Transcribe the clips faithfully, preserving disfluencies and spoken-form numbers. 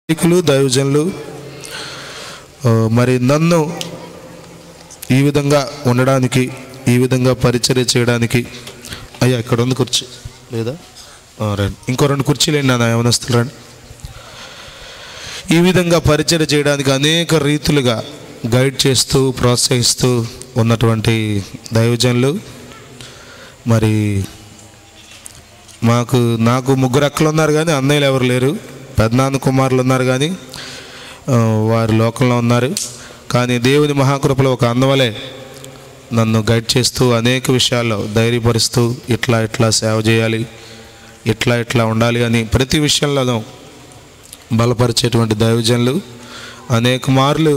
నాయకులు దైవజనులు మరి నన్ను ఈ విధంగా ఉండడానికి, ఈ విధంగా పరిచర్య చేయడానికి, అయ్యా ఇక్కడ ఉంది కుర్చీ లేదా రండి, ఇంకో రెండు కుర్చీలు నా యవనస్తులు రండి. ఈ విధంగా పరిచర్య చేయడానికి అనేక రీతులుగా గైడ్ చేస్తూ ప్రోత్సహిస్తూ ఉన్నటువంటి దైవజనులు, మరి మాకు నాకు ముగ్గురు అక్కలు ఉన్నారు కానీ అన్నయ్యలు ఎవరు లేరు. పెద్దనాన్న కుమారులు ఉన్నారు కానీ వారి లోకంలో ఉన్నారు. కానీ దేవుని మహాకృపలో ఒక అన్నవలే నన్ను గైడ్ చేస్తూ అనేక విషయాల్లో ధైర్యపరుస్తూ ఇట్లా ఇట్లా సేవ చేయాలి, ఇట్లా ఇట్లా ఉండాలి అని ప్రతి విషయంలోనూ బలపరిచేటువంటి దైవజనులు. అనేక మార్లు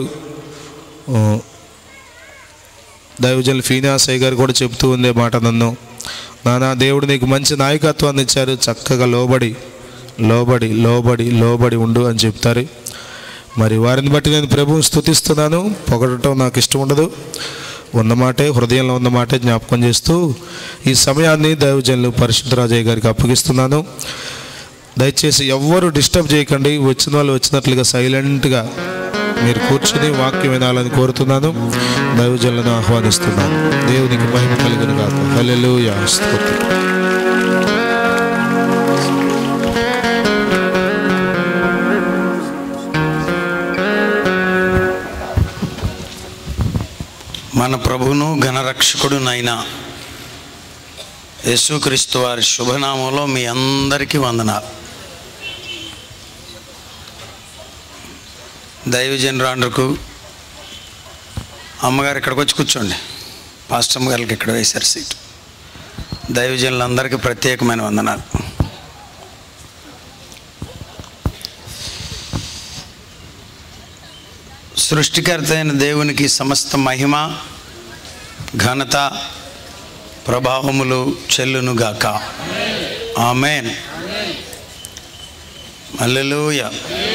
దైవజనులు ఫీనాసయ్య గారు కూడా చెబుతూ ఉండే మాట, నన్ను నానా దేవుడు నీకు మంచి నాయకత్వాన్ని ఇచ్చారు, చక్కగా లోబడి లోబడి లోబడి లోబడి ఉండు అని చెప్తారు. మరి వారిని బట్టి నేను ప్రభువుని స్తుతిస్తున్నాను. పొగడటం నాకు ఇష్టం ఉండదు, ఉన్నమాటే హృదయంలో ఉన్నమాటే జ్ఞాపకం చేస్తూ ఈ సమయాన్ని దైవజనులు పరిశుద్ధ రాజయ్య గారికి అప్పగిస్తున్నాను. దయచేసి ఎవ్వరూ డిస్టర్బ్ చేయకండి. వచ్చిన వాళ్ళు వచ్చినట్లుగా సైలెంట్గా మీరు కూర్చుని వాక్యం వినాలని కోరుతున్నాను. దైవజనులను ఆహ్వానిస్తున్నాను. దేవునికి మహిమ కలుగును గాక. హల్లెలూయా, స్తోత్రం. మన ప్రభువును ఘనరక్షకుడునైన యేసుక్రీస్తు వారి శుభనామంలో మీ అందరికీ వందనాలు. దైవజనురాండ్రకు అమ్మగారు ఇక్కడికి వచ్చి కూర్చోండి. పాస్టర్ అమ్మగారికి ఇక్కడ వేశారు సీట్. దైవజనులందరికీ ప్రత్యేకమైన వందనాలు. సృష్టికర్త అయిన దేవునికి సమస్త మహిమ ఘనత ప్రభావములు చెల్లునుగాక. ఆమేన్. హల్లెలూయా.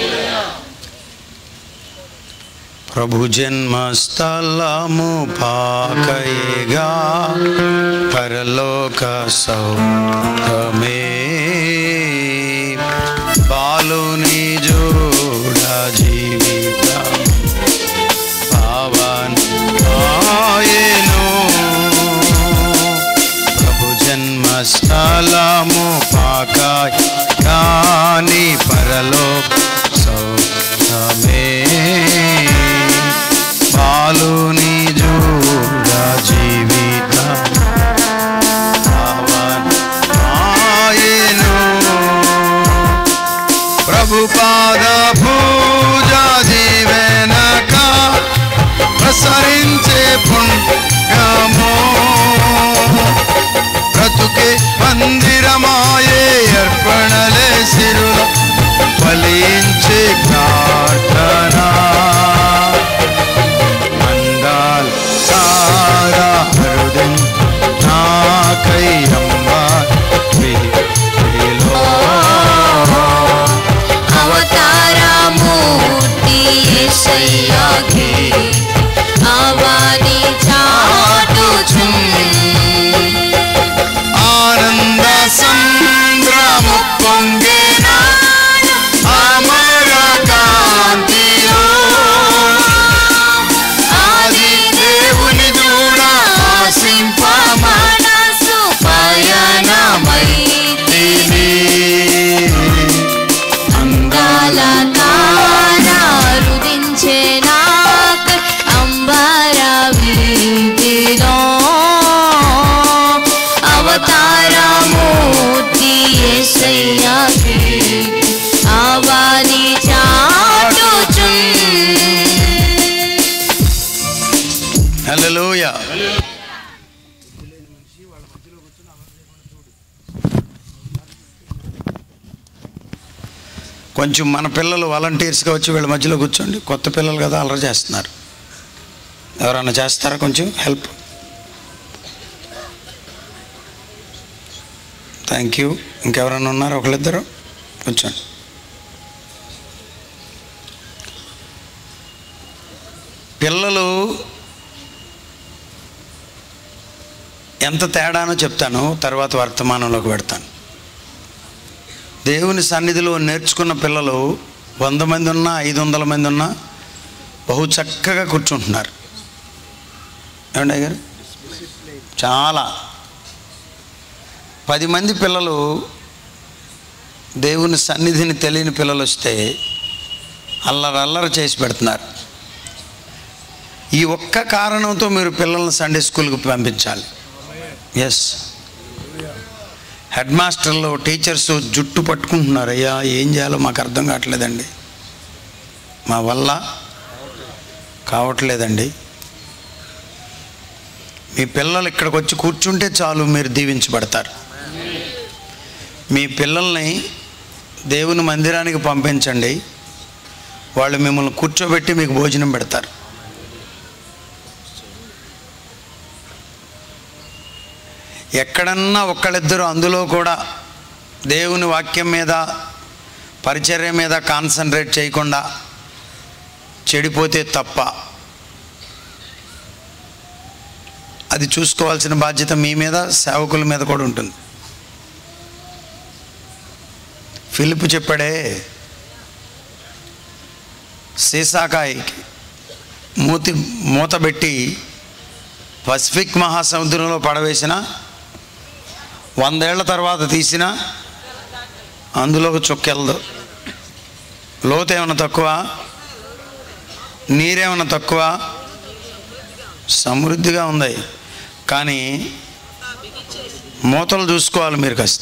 ప్రభు జన్మస్థలము పాకయేగా పరలోక సౌఖ్యమే, బాలుని జోడ జీవిత పావన్ ఆయను. ప్రభు జన్మస్థలము పాకయాని పరలోక సౌఖ్యమే, బాలుని జోడ జీవిత పావన్ ఆయను. ప్రభు పాద పూజ జీవనక ప్రసరించే పుణ్యము, బ్రతుకే మందిరమాయే అర్పణలే సిరుల ఫలించే ప్రార్థన. మందాల్ సారా హృదయం నాకై అంబాలో అవతారమూర్తి యేసయ్యాకి ఆవాని చాటుచున్. ఆనంద సంద్రము పొంగేనా అమర కాంతిలో, ఆది దేవుని దూడ ఆశింప మనసు పయనమైతిని, అందాల తార రుదించే నాకు అంబర వీధిలో. అవతారమూర్తి యేసయ్యాకి ఆవాని చాటుచున్. హల్లెలూయా. కొంచెం మన పిల్లలు వాలంటీర్స్గా వచ్చి వీళ్ళ మధ్యలో కూర్చోండి. కొత్త పిల్లలు కదా, అల్లరి చేస్తున్నారు. ఎవరన్నా చేస్తారా కొంచెం హెల్ప్? Thank you. ఇంకెవరన్నా ఉన్నారా? ఒకళ్ళిద్దరు కూర్చోండి. పిల్లలు ఎంత తేడానో చెప్తాను, తర్వాత వర్తమానంలోకి పెడతాను. దేవుని సన్నిధిలో నేర్చుకున్న పిల్లలు వంద మంది ఉన్నా ఐదు వందల మంది ఉన్నా బహు చక్కగా కూర్చుంటున్నారు. ఏమండి గారు? చాలా పది మంది పిల్లలు దేవుని సన్నిధిని తెలియని పిల్లలు వస్తే అల్లరి అల్లరి చేసి పెడుతున్నారు. ఈ ఒక్క కారణంతో మీరు పిల్లల్ని సండే స్కూల్కి పంపించాలి. ఎస్, హెడ్ మాస్టర్లు టీచర్స్ జుట్టు పట్టుకుంటున్నారు. అయ్యా ఏం చేయాలో మాకు అర్థం కావట్లేదండి, మా వల్ల కావట్లేదండి. మీ పిల్లలు ఇక్కడికి వచ్చి కూర్చుంటే చాలు, మీరు దీవించబడతారు. మీ పిల్లల్ని దేవుని మందిరానికి పంపించండి, వాళ్ళు మిమ్మల్ని కూర్చోబెట్టి మీకు భోజనం పెడతారు. ఎక్కడన్నా ఒక్కళ్ళిద్దరు అందులో కూడా దేవుని వాక్యం మీద పరిచర్య మీద కాన్సన్ట్రేట్ చేయకుండా చెడిపోతే తప్ప అది చూసుకోవాల్సిన బాధ్యత మీ మీద, సేవకుల మీద కూడా ఉంటుంది. ఫిలిప్ చెప్పాడే, సీసాకాయకి మూతి మూతబెట్టి పసిఫిక్ మహాసముద్రంలో పడవేసిన వందేళ్ల తర్వాత తీసిన అందులోకి చుక్కెళ్ళదు. లోతు ఏమైనా తక్కువ, నీరేమైనా తక్కువ, సమృద్ధిగా ఉంది. కానీ మూతలు చూసుకోవాలి మీరు కాస్త.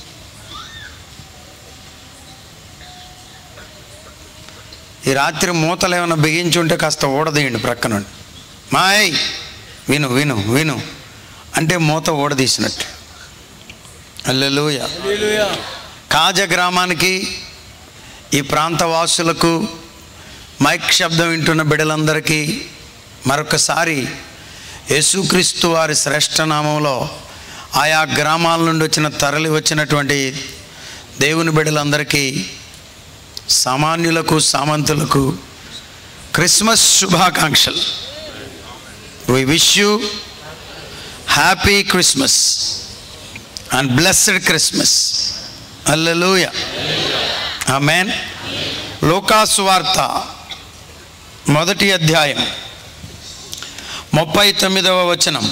ఈ రాత్రి మూతలు ఏమైనా బిగించి ఉంటే కాస్త ఊడదీయండి ప్రక్క నుండి. మాయ్ విను విను విను అంటే మూత ఊడదీసినట్టు. హల్లెలూయా. కాజ గ్రామానికి, ఈ ప్రాంత వాసులకు, మైక్ శబ్దం వింటున్న బిడ్డలందరికీ మరొకసారి యేసుక్రీస్తు వారి శ్రేష్ఠ నామంలో ఆయా గ్రామాల నుండి వచ్చిన తరలి వచ్చినటువంటి దేవుని బిడ్డలందరికీ, సామాన్యులకు సామంతులకు క్రిస్మస్ శుభాకాంక్షలు. We wish you happy Christmas and blessed Christmas. హల్లెలూయా. ఆమేన్. లూకాసు వార్త మొదటి అధ్యాయం ముప్పై తొమ్మిదవ వచనం.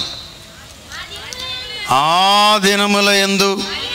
ఆ దినముల యందు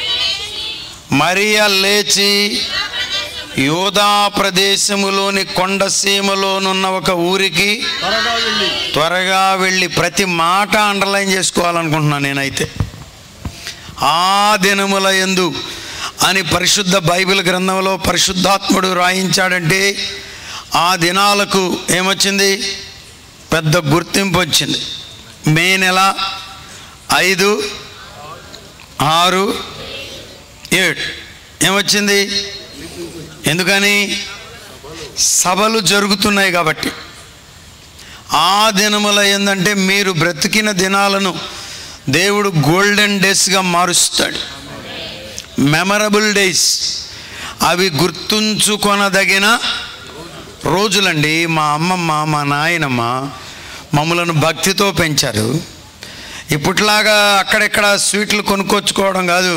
మరియ లేచి యూదా ప్రదేశములోని కొండసీమలోనున్న ఒక ఊరికి త్వరగా వెళ్ళి, ప్రతి మాట అండర్లైన్ చేసుకోవాలనుకుంటున్నాను నేనైతే. ఆ దినముల యందు అని పరిశుద్ధ బైబిల్ గ్రంథంలో పరిశుద్ధాత్ముడు రాయించాడంటే ఆ దినాలకు ఏమొచ్చింది? పెద్ద గుర్తింపు వచ్చింది. మే నెల ఐదు ఆరు ఏడు ఏమొచ్చింది? ఎందుకని? సభలు జరుగుతున్నాయి కాబట్టి. ఆ దినముల ఏందంటే మీరు బ్రతికిన దినాలను దేవుడు గోల్డెన్ డేస్గా మారుస్తాడు. మెమరబుల్ డేస్, అవి గుర్తుంచుకొనదగిన రోజులండి. మా అమ్మమ్మ మా నాయనమ్మ మమ్మలను భక్తితో పెంచారు. ఇప్పట్లాగా అక్కడెక్కడ స్వీట్లు కొనుక్కొచ్చుకోవడం కాదు,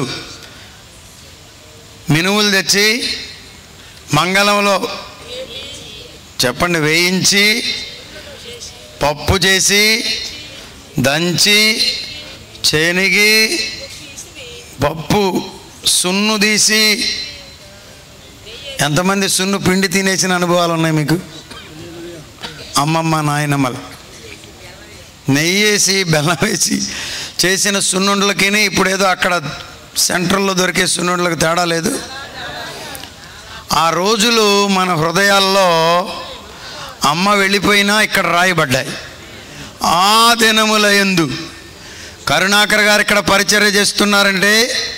మినుములు తెచ్చి మంగళంలో చెప్పండి వేయించి పప్పు చేసి దంచి చేనిగి పప్పు సున్ను తీసి, ఎంతమంది సున్ను పిండి తినేసిన అనుభవాలు ఉన్నాయి మీకు? అమ్మమ్మ నాయనమ్మలు నెయ్యి వేసి బెల్లం వేసి చేసిన సున్నుండలకి ఇప్పుడు ఏదో అక్కడ సెంట్రల్లో దొరికే సున్నుండలకు తేడా లేదు. ఆ రోజులు మన హృదయాల్లో అమ్మ వెళ్ళిపోయినా ఇక్కడ రాయబడ్డాయి. ఆ దినముల యందు కరుణాకర్ గారు ఇక్కడ పరిచర్య చేస్తున్నారంటే,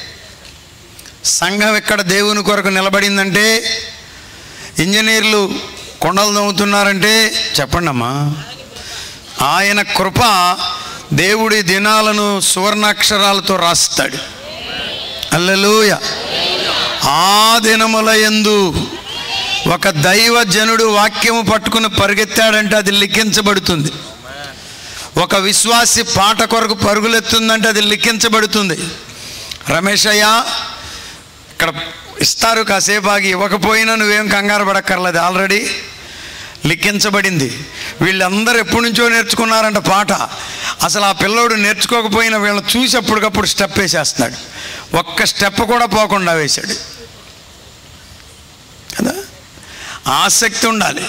సంఘం ఇక్కడ దేవుని కొరకు నిలబడిందంటే, ఇంజనీర్లు కొండలు దొంగతున్నారంటే చెప్పండి అమ్మా, ఆయన కృప. దేవుడి దినాలను సువర్ణాక్షరాలతో రాస్తాడు. హల్లెలూయా. ఆ దినముల యందు ఒక దైవజనుడు వాక్యము పట్టుకుని పరిగెత్తాడంటే అది లిఖించబడుతుంది. ఒక విశ్వాసి పాట కొరకు పరుగులెత్తుందంటే అది లిఖించబడుతుంది. రమేష్ అయ్య ఇక్కడ ఇస్తారు, కాసేపు ఆగి. ఇవ్వకపోయినా నువ్వేం కంగారు పడక్కర్లేదు, ఆల్రెడీ లిఖించబడింది. వీళ్ళందరూ ఎప్పటి నుంచో నేర్చుకున్నారంట పాట. అసలు ఆ పిల్లోడు నేర్చుకోకపోయినా వీళ్ళని చూసి అప్పటికప్పుడు స్టెప్ వేసేస్తున్నాడు. ఒక్క స్టెప్ కూడా పోకుండా వేశాడు కదా. ఆసక్తి ఉండాలి.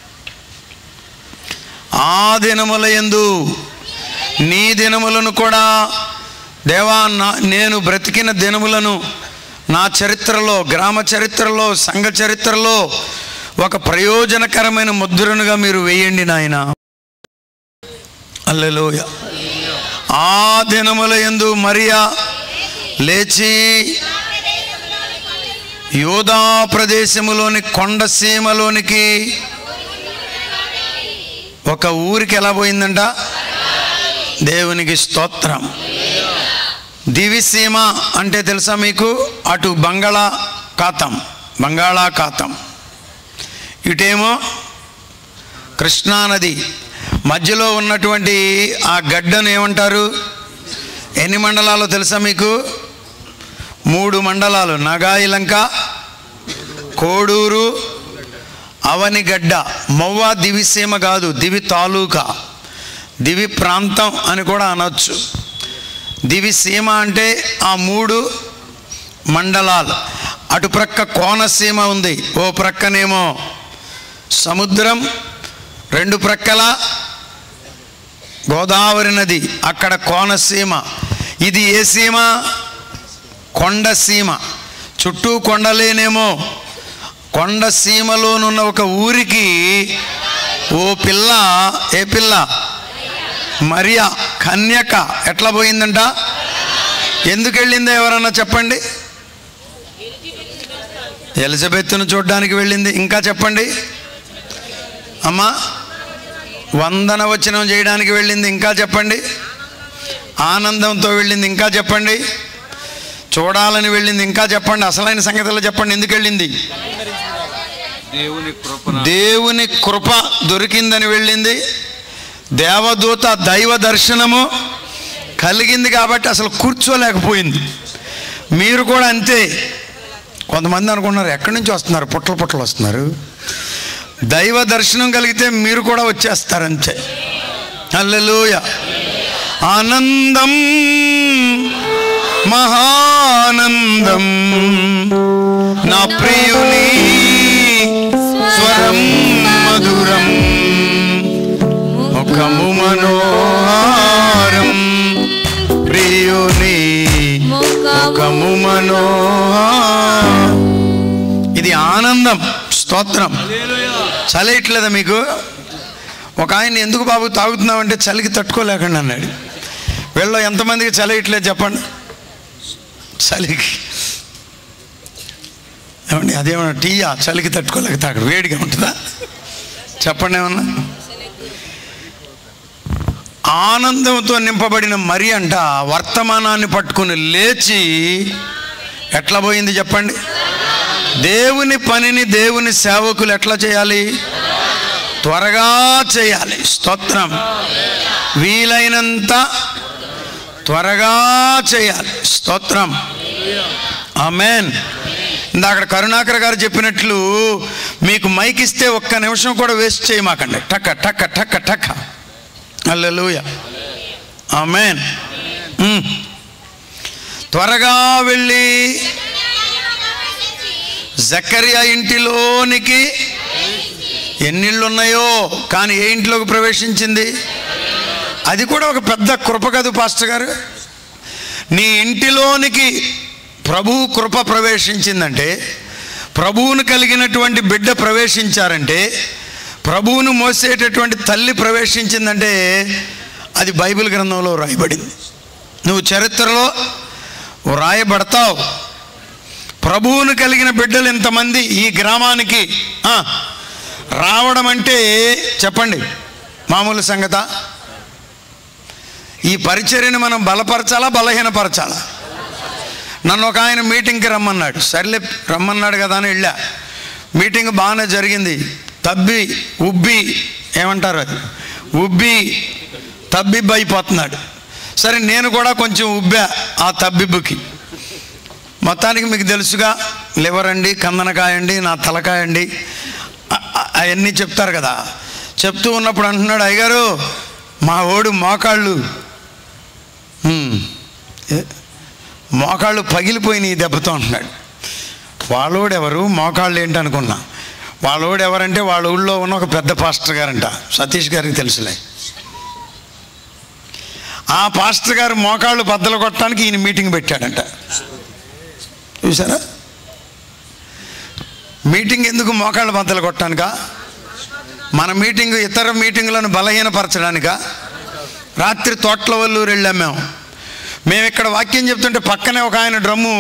ఆ దినముల యందు నీ దినములను కూడా దేవా, నా నేను బ్రతికిన దినములను నా చరిత్రలో, గ్రామ చరిత్రలో, సంఘ చరిత్రలో ఒక ప్రయోజనకరమైన ముద్రనుగా మీరు వేయండి నాయన. హల్లెలూయా. ఆ దినముల యందు మరియా లేచి యూదా ప్రదేశములోని కొండసీమలోనికి, ఒక ఊరికి ఎలా పోయిందంట? దేవునికి స్తోత్రం. దివిసీమ అంటే తెలుసా మీకు? అటు బంగాళాఖాతం, బంగాళాఖాతం, ఇటేమో కృష్ణానది. మధ్యలో ఉన్నటువంటి ఆ గడ్డను ఏమంటారు? ఎన్ని మండలాలు తెలుసా మీకు? మూడు మండలాలు: నగాయిలంక, కోడూరు, అవనిగడ్డ. మవ్వ దివిసీమ కాదు, దివి తాలూకా, దివి ప్రాంతం అని కూడా అనొచ్చు. దివిసీమ అంటే ఆ మూడు మండలాలు. అటు ప్రక్క కోనసీమ ఉంది, ఓ ప్రక్కనేమో సముద్రం, రెండు ప్రక్కల గోదావరి నది, అక్కడ కోనసీమ. ఇది ఏ సీమ? కొండసీమ. చుట్టూ కొండలేనేమో. కొండసీమలోనున్న ఒక ఊరికి ఓ పిల్ల, ఏ పిల్ల? మరియా కన్యక ఎట్లా పోయిందంట? ఎందుకు వెళ్ళిందో ఎవరన్నా చెప్పండి. ఎలిజబెత్తును చూడడానికి వెళ్ళింది. ఇంకా చెప్పండి అమ్మా. వందన వచనం చేయడానికి వెళ్ళింది. ఇంకా చెప్పండి. ఆనందంతో వెళ్ళింది. ఇంకా చెప్పండి. చూడాలని వెళ్ళింది. ఇంకా చెప్పండి. అసలైన సంగతులు చెప్పండి. ఎందుకు వెళ్ళింది? దేవుని కృప దొరికిందని వెళ్ళింది. దేవదూత దైవ దర్శనము కలిగింది కాబట్టి అసలు కూర్చోలేకపోయింది. మీరు కూడా అంతే. కొంతమంది అనుకున్నారు ఎక్కడి నుంచి వస్తున్నారు, పుట్టలు పుట్టలు వస్తున్నారు. దైవ దర్శనం కలిగితే మీరు కూడా వచ్చేస్తారంతే. హల్లెలూయా. ఆనందం మహానందం నా ప్రియుని స్వరం మధురం, ముఖము మనోహారం, ప్రియుని ముఖము మనోహారం. ఇది ఆనందం. స్తోత్రం. చలియట్లేదా మీకు? ఒక ఆయన ఎందుకు బాబు తాగుతున్నామంటే చలికి తట్టుకోలేకండి అన్నాడు. వీళ్ళలో ఎంతమందికి చలియట్లేదు చెప్పండి? చలికి ఏమండి అదేమన్నా టీయా? చలికి తట్టుకోలేక తాగడు, వేడిగా ఉంటుందా? చెప్పండి ఏమన్నా. ఆనందంతో నింపబడిన మరి అంట వర్తమానాన్ని పట్టుకుని లేచి ఎట్లా పోయింది చెప్పండి? దేవుని పనిని దేవుని సేవకులు ఎట్లా చేయాలి? త్వరగా చేయాలి. స్తోత్రం. వీలైనంత త్వరగా చేయాలి. స్తోత్రం. ఆమేన్. ఇందాక కరుణాకర్ గారు చెప్పినట్లు మీకు మైక్ ఇస్తే ఒక్క నిమిషం కూడా వేస్ట్ చేయమాకండి. టక్క టక్క టక్క టక్క. హల్లెలూయా. ఆమేన్. త్వరగా వెళ్ళి జకరియా ఇంటిలోనికి, ఎన్నిళ్ళు ఉన్నాయో కానీ ఏ ఇంట్లోకి ప్రవేశించింది? అది కూడా ఒక పెద్ద కృప కదూ పాస్టర్ గారు. నీ ఇంటిలోనికి ప్రభువు కృప ప్రవేశించిందంటే, ప్రభువును కలిగినటువంటి బిడ్డ ప్రవేశించారంటే, ప్రభువును మోసేటటువంటి తల్లి ప్రవేశించిందంటే అది బైబిల్ గ్రంథంలో రాయబడింది. నువ్వు చరిత్రలో రాయబడతావు. ప్రభువును కలిగిన బిడ్డలు ఇంతమంది ఈ గ్రామానికి రావడం అంటే చెప్పండి మామూలు సంగత? ఈ పరిచర్యను మనం బలపరచాలా, బలహీనపరచాలా? నన్ను ఒక ఆయన మీటింగ్కి రమ్మన్నాడు. సర్లే రమ్మన్నాడు కదా అని వెళ్ళా. మీటింగ్ బాగానే జరిగింది. తబ్బి ఉబ్బి ఏమంటారు అది, ఉబ్బి తబ్బిబ్బు అయిపోతున్నాడు. సరే నేను కూడా కొంచెం ఉబ్బా ఆ తబ్బిబ్బుకి. మొత్తానికి మీకు తెలుసుగా లివర్ అండి, కందనకాయ అండి, నా తలకాయ అండి, అవన్నీ చెప్తారు కదా. చెప్తూ ఉన్నప్పుడు అంటున్నాడు, అయ్యగారు మా ఓడు మోకాళ్ళు మోకాళ్ళు పగిలిపోయినాయి దెబ్బతో అంటున్నాడు. వాళ్ళోడు ఎవరు, మోకాళ్ళు ఏంటి అనుకున్నా. వాళ్ళోడు ఎవరంటే వాళ్ళ ఊళ్ళో ఉన్న ఒక పెద్ద పాస్టర్ గారంట, సతీష్ గారికి తెలుసులే. ఆ పాస్టర్ గారు మోకాళ్ళు బద్దలు కొట్టడానికి ఈయన మీటింగ్ పెట్టాడంట. చూసారా? మీటింగ్ ఎందుకు? మోకాళ్ళు బద్దలు కొట్టడానికా? మన మీటింగ్ ఇతర మీటింగులను బలహీనపరచడానికా? రాత్రి తోట్ల వల్లూరు వెళ్ళాం మేము. మేము ఇక్కడ వాక్యం చెప్తుంటే పక్కనే ఒక ఆయన డ్రమ్ము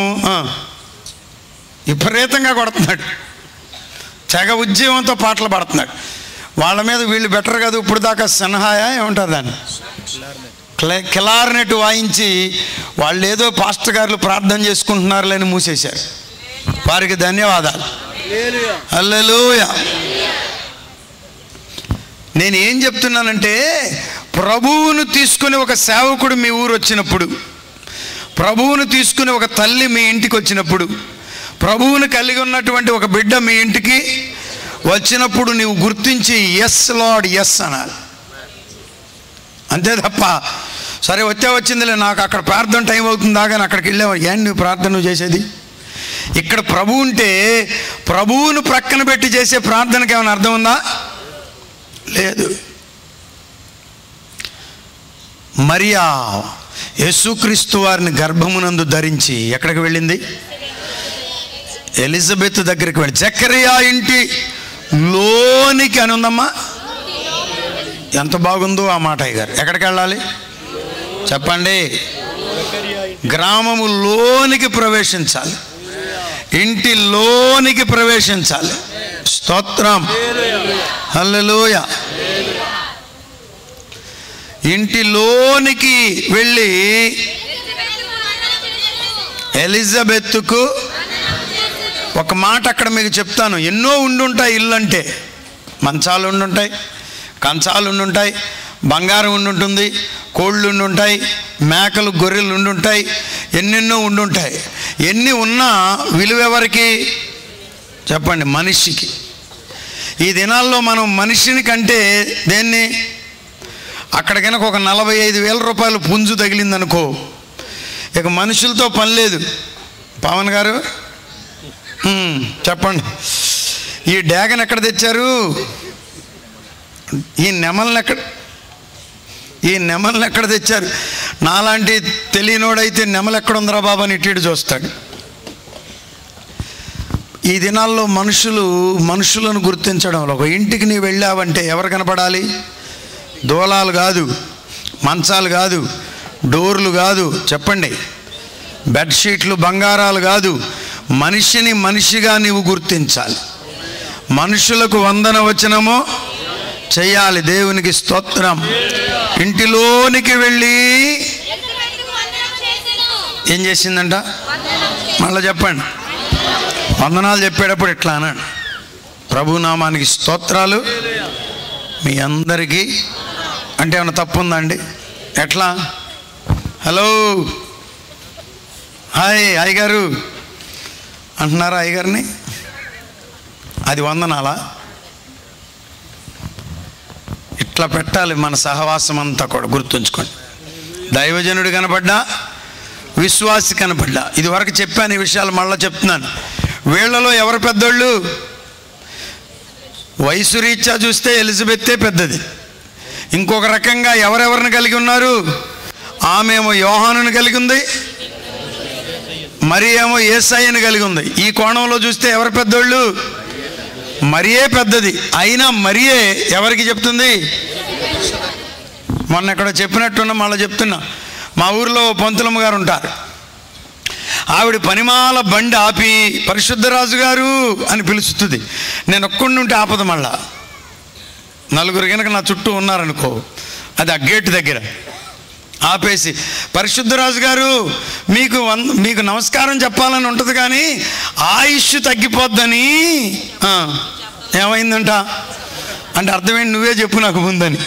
విపరీతంగా కొడుతున్నాడు, తెగ ఉద్యమంతో పాటలు పాడుతున్నాడు. వాళ్ళ మీద వీళ్ళు బెటర్ కాదు, ఇప్పుడు దాకా సన్హాయా ఏమంటారు దాన్ని, కిలార్నెట్ వాయించి వాళ్ళు ఏదో పాస్టర్ గారు ప్రార్థన చేసుకుంటున్నారులే అని మూసేశారు. వారికి ధన్యవాదాలు. హల్లెలూయా. నేను ఏం చెప్తున్నానంటే, ప్రభువును తీసుకుని ఒక సేవకుడు మీ ఊరు వచ్చినప్పుడు, ప్రభువును తీసుకుని ఒక తల్లి మీ ఇంటికి వచ్చినప్పుడు, ప్రభువును కలిగి ఉన్నటువంటి ఒక బిడ్డ మీ ఇంటికి వచ్చినప్పుడు నీవు గుర్తించి ఎస్ లార్డ్ ఎస్ అనాలి. అంతే తప్ప సరే వచ్చే వచ్చిందిలే నాకు అక్కడ ప్రార్థన టైం అవుతుందా కానీ అక్కడికి వెళ్ళావు, ఏం నువ్వు ప్రార్థన నువ్వు చేసేది? ఇక్కడ ప్రభు ఉంటే ప్రభువును ప్రక్కన పెట్టి చేసే ప్రార్థనకి ఏమైనా అర్థం ఉందా? లేదు. మరియా యేసుక్రీస్తు వారిని గర్భమునందు ధరించి ఎక్కడికి వెళ్ళింది? ఎలిజబెత్ దగ్గరికి వెళ్ళి, జకరియా ఇంటి లోనికి అని ఉందమ్మా. ఎంత బాగుందో ఆ మాట. అయ్యారు ఎక్కడికి వెళ్ళాలి చెప్పండి? గ్రామము లోనికి ప్రవేశించాలి, ఇంటి లోనికి ప్రవేశించాలి. స్తోత్రం, హల్లెలూయా. ఇంటిలోనికి వెళ్ళి ఎలిజబెత్తుకు ఒక మాట అక్కడ మీకు చెప్తాను. ఎన్నో ఉండుంటాయి ఇల్లు అంటే, మంచాలు ఉండుంటాయి, కంచాలు ఉండుంటాయి, బంగారం ఉండుంటుంది, కోళ్ళు ఉండుంటాయి, మేకలు గొర్రెలు ఉండుంటాయి, ఎన్నెన్నో ఉండుంటాయి. ఎన్ని ఉన్నా విలువ ఎవరికి చెప్పండి? మనిషికి. ఈ దినాల్లో మనం మనిషిని కంటే దేన్ని, అక్కడ కనుక ఒక నలభై ఐదు వేల రూపాయలు పుంజు తగిలిందనుకో, ఇక మనుషులతో పని లేదు. పవన్ గారు చెప్పండి, ఈ డ్యాగన్ ఎక్కడ తెచ్చారు? ఈ నెమల్ని ఎక్కడ ఈ నెమల్ని ఎక్కడ తెచ్చారు? నాలాంటి తెలియనోడైతే నెమలు ఎక్కడ ఉందిరా బాబా అని ఇటు చూస్తాడు. ఈ దినాల్లో మనుషులు మనుషులను గుర్తించడంలో, ఒక ఇంటికి నీవు వెళ్ళావంటే ఎవరు కనపడాలి? దూలాలు కాదు, మంచాలు కాదు, డోర్లు కాదు, చెప్పండి, బెడ్షీట్లు బంగారాలు కాదు, మనిషిని మనిషిగా నీవు గుర్తించాలి. మనుషులకు వందన వచనము చెయ్యాలి. దేవునికి స్తోత్రం. ఇంటిలోనికి వెళ్ళి ఏం చేసిందంట? మళ్ళీ చెప్పండి. వందనాలు చెప్పేటప్పుడు ఎట్లా అన్నాడు? ప్రభునామానికి స్తోత్రాలు మీ అందరికీ అంటే ఏమైనా తప్పు ఉందండి? ఎట్లా? హలో హాయ్ అయ్యగారు అంటున్నారా అయ్యగారిని? అది వందనాలా? ఇట్లా పెట్టాలి మన సహవాసం అంతా కూడా. గుర్తుంచుకోండి, దైవజనుడు కనపడ్డా, విశ్వాసి కనపడ్డా, ఇది వరకు చెప్పాను ఈ విషయాలు, మళ్ళీ చెప్తున్నాను. వీళ్ళలో ఎవరు పెద్దోళ్ళు? వయసు రీత్యా చూస్తే ఎలిజబెత్తే పెద్దది. ఇంకొక రకంగా ఎవరెవరిని కలిగి ఉన్నారు? ఆమెమో యోహానుని కలిగి ఉంది, మరి ఏమో యేసయ్యని కలిగి ఉంది. ఈ కోణంలో చూస్తే ఎవరు పెద్దోళ్ళు? మరియే పెద్దది. అయినా మరియే ఎవరికి చెప్తుంది? మొన్న ఎక్కడో చెప్పినట్టున్నా, మళ్ళీ చెప్తున్నా. మా ఊరిలో పంతులమ్మ గారు ఉంటారు. ఆవిడ పనిమాల బండి ఆపి పరిశుద్ధరాజు గారు అని పిలుస్తుంది. నేను ఒక్కడిని ఉంటే ఆపద. మళ్ళా నలుగురు కనుక నా చుట్టూ ఉన్నారనుకో, అది ఆ గేటు దగ్గర ఆపేసి, పరిశుద్ధరాజు గారు మీకు వన్ మీకు నమస్కారం చెప్పాలని ఉంటుంది కానీ ఆయుష్ తగ్గిపోద్దని. ఏమైందంట అంటే అర్థమేంటి? నువ్వే చెప్పు నాకు ముందని.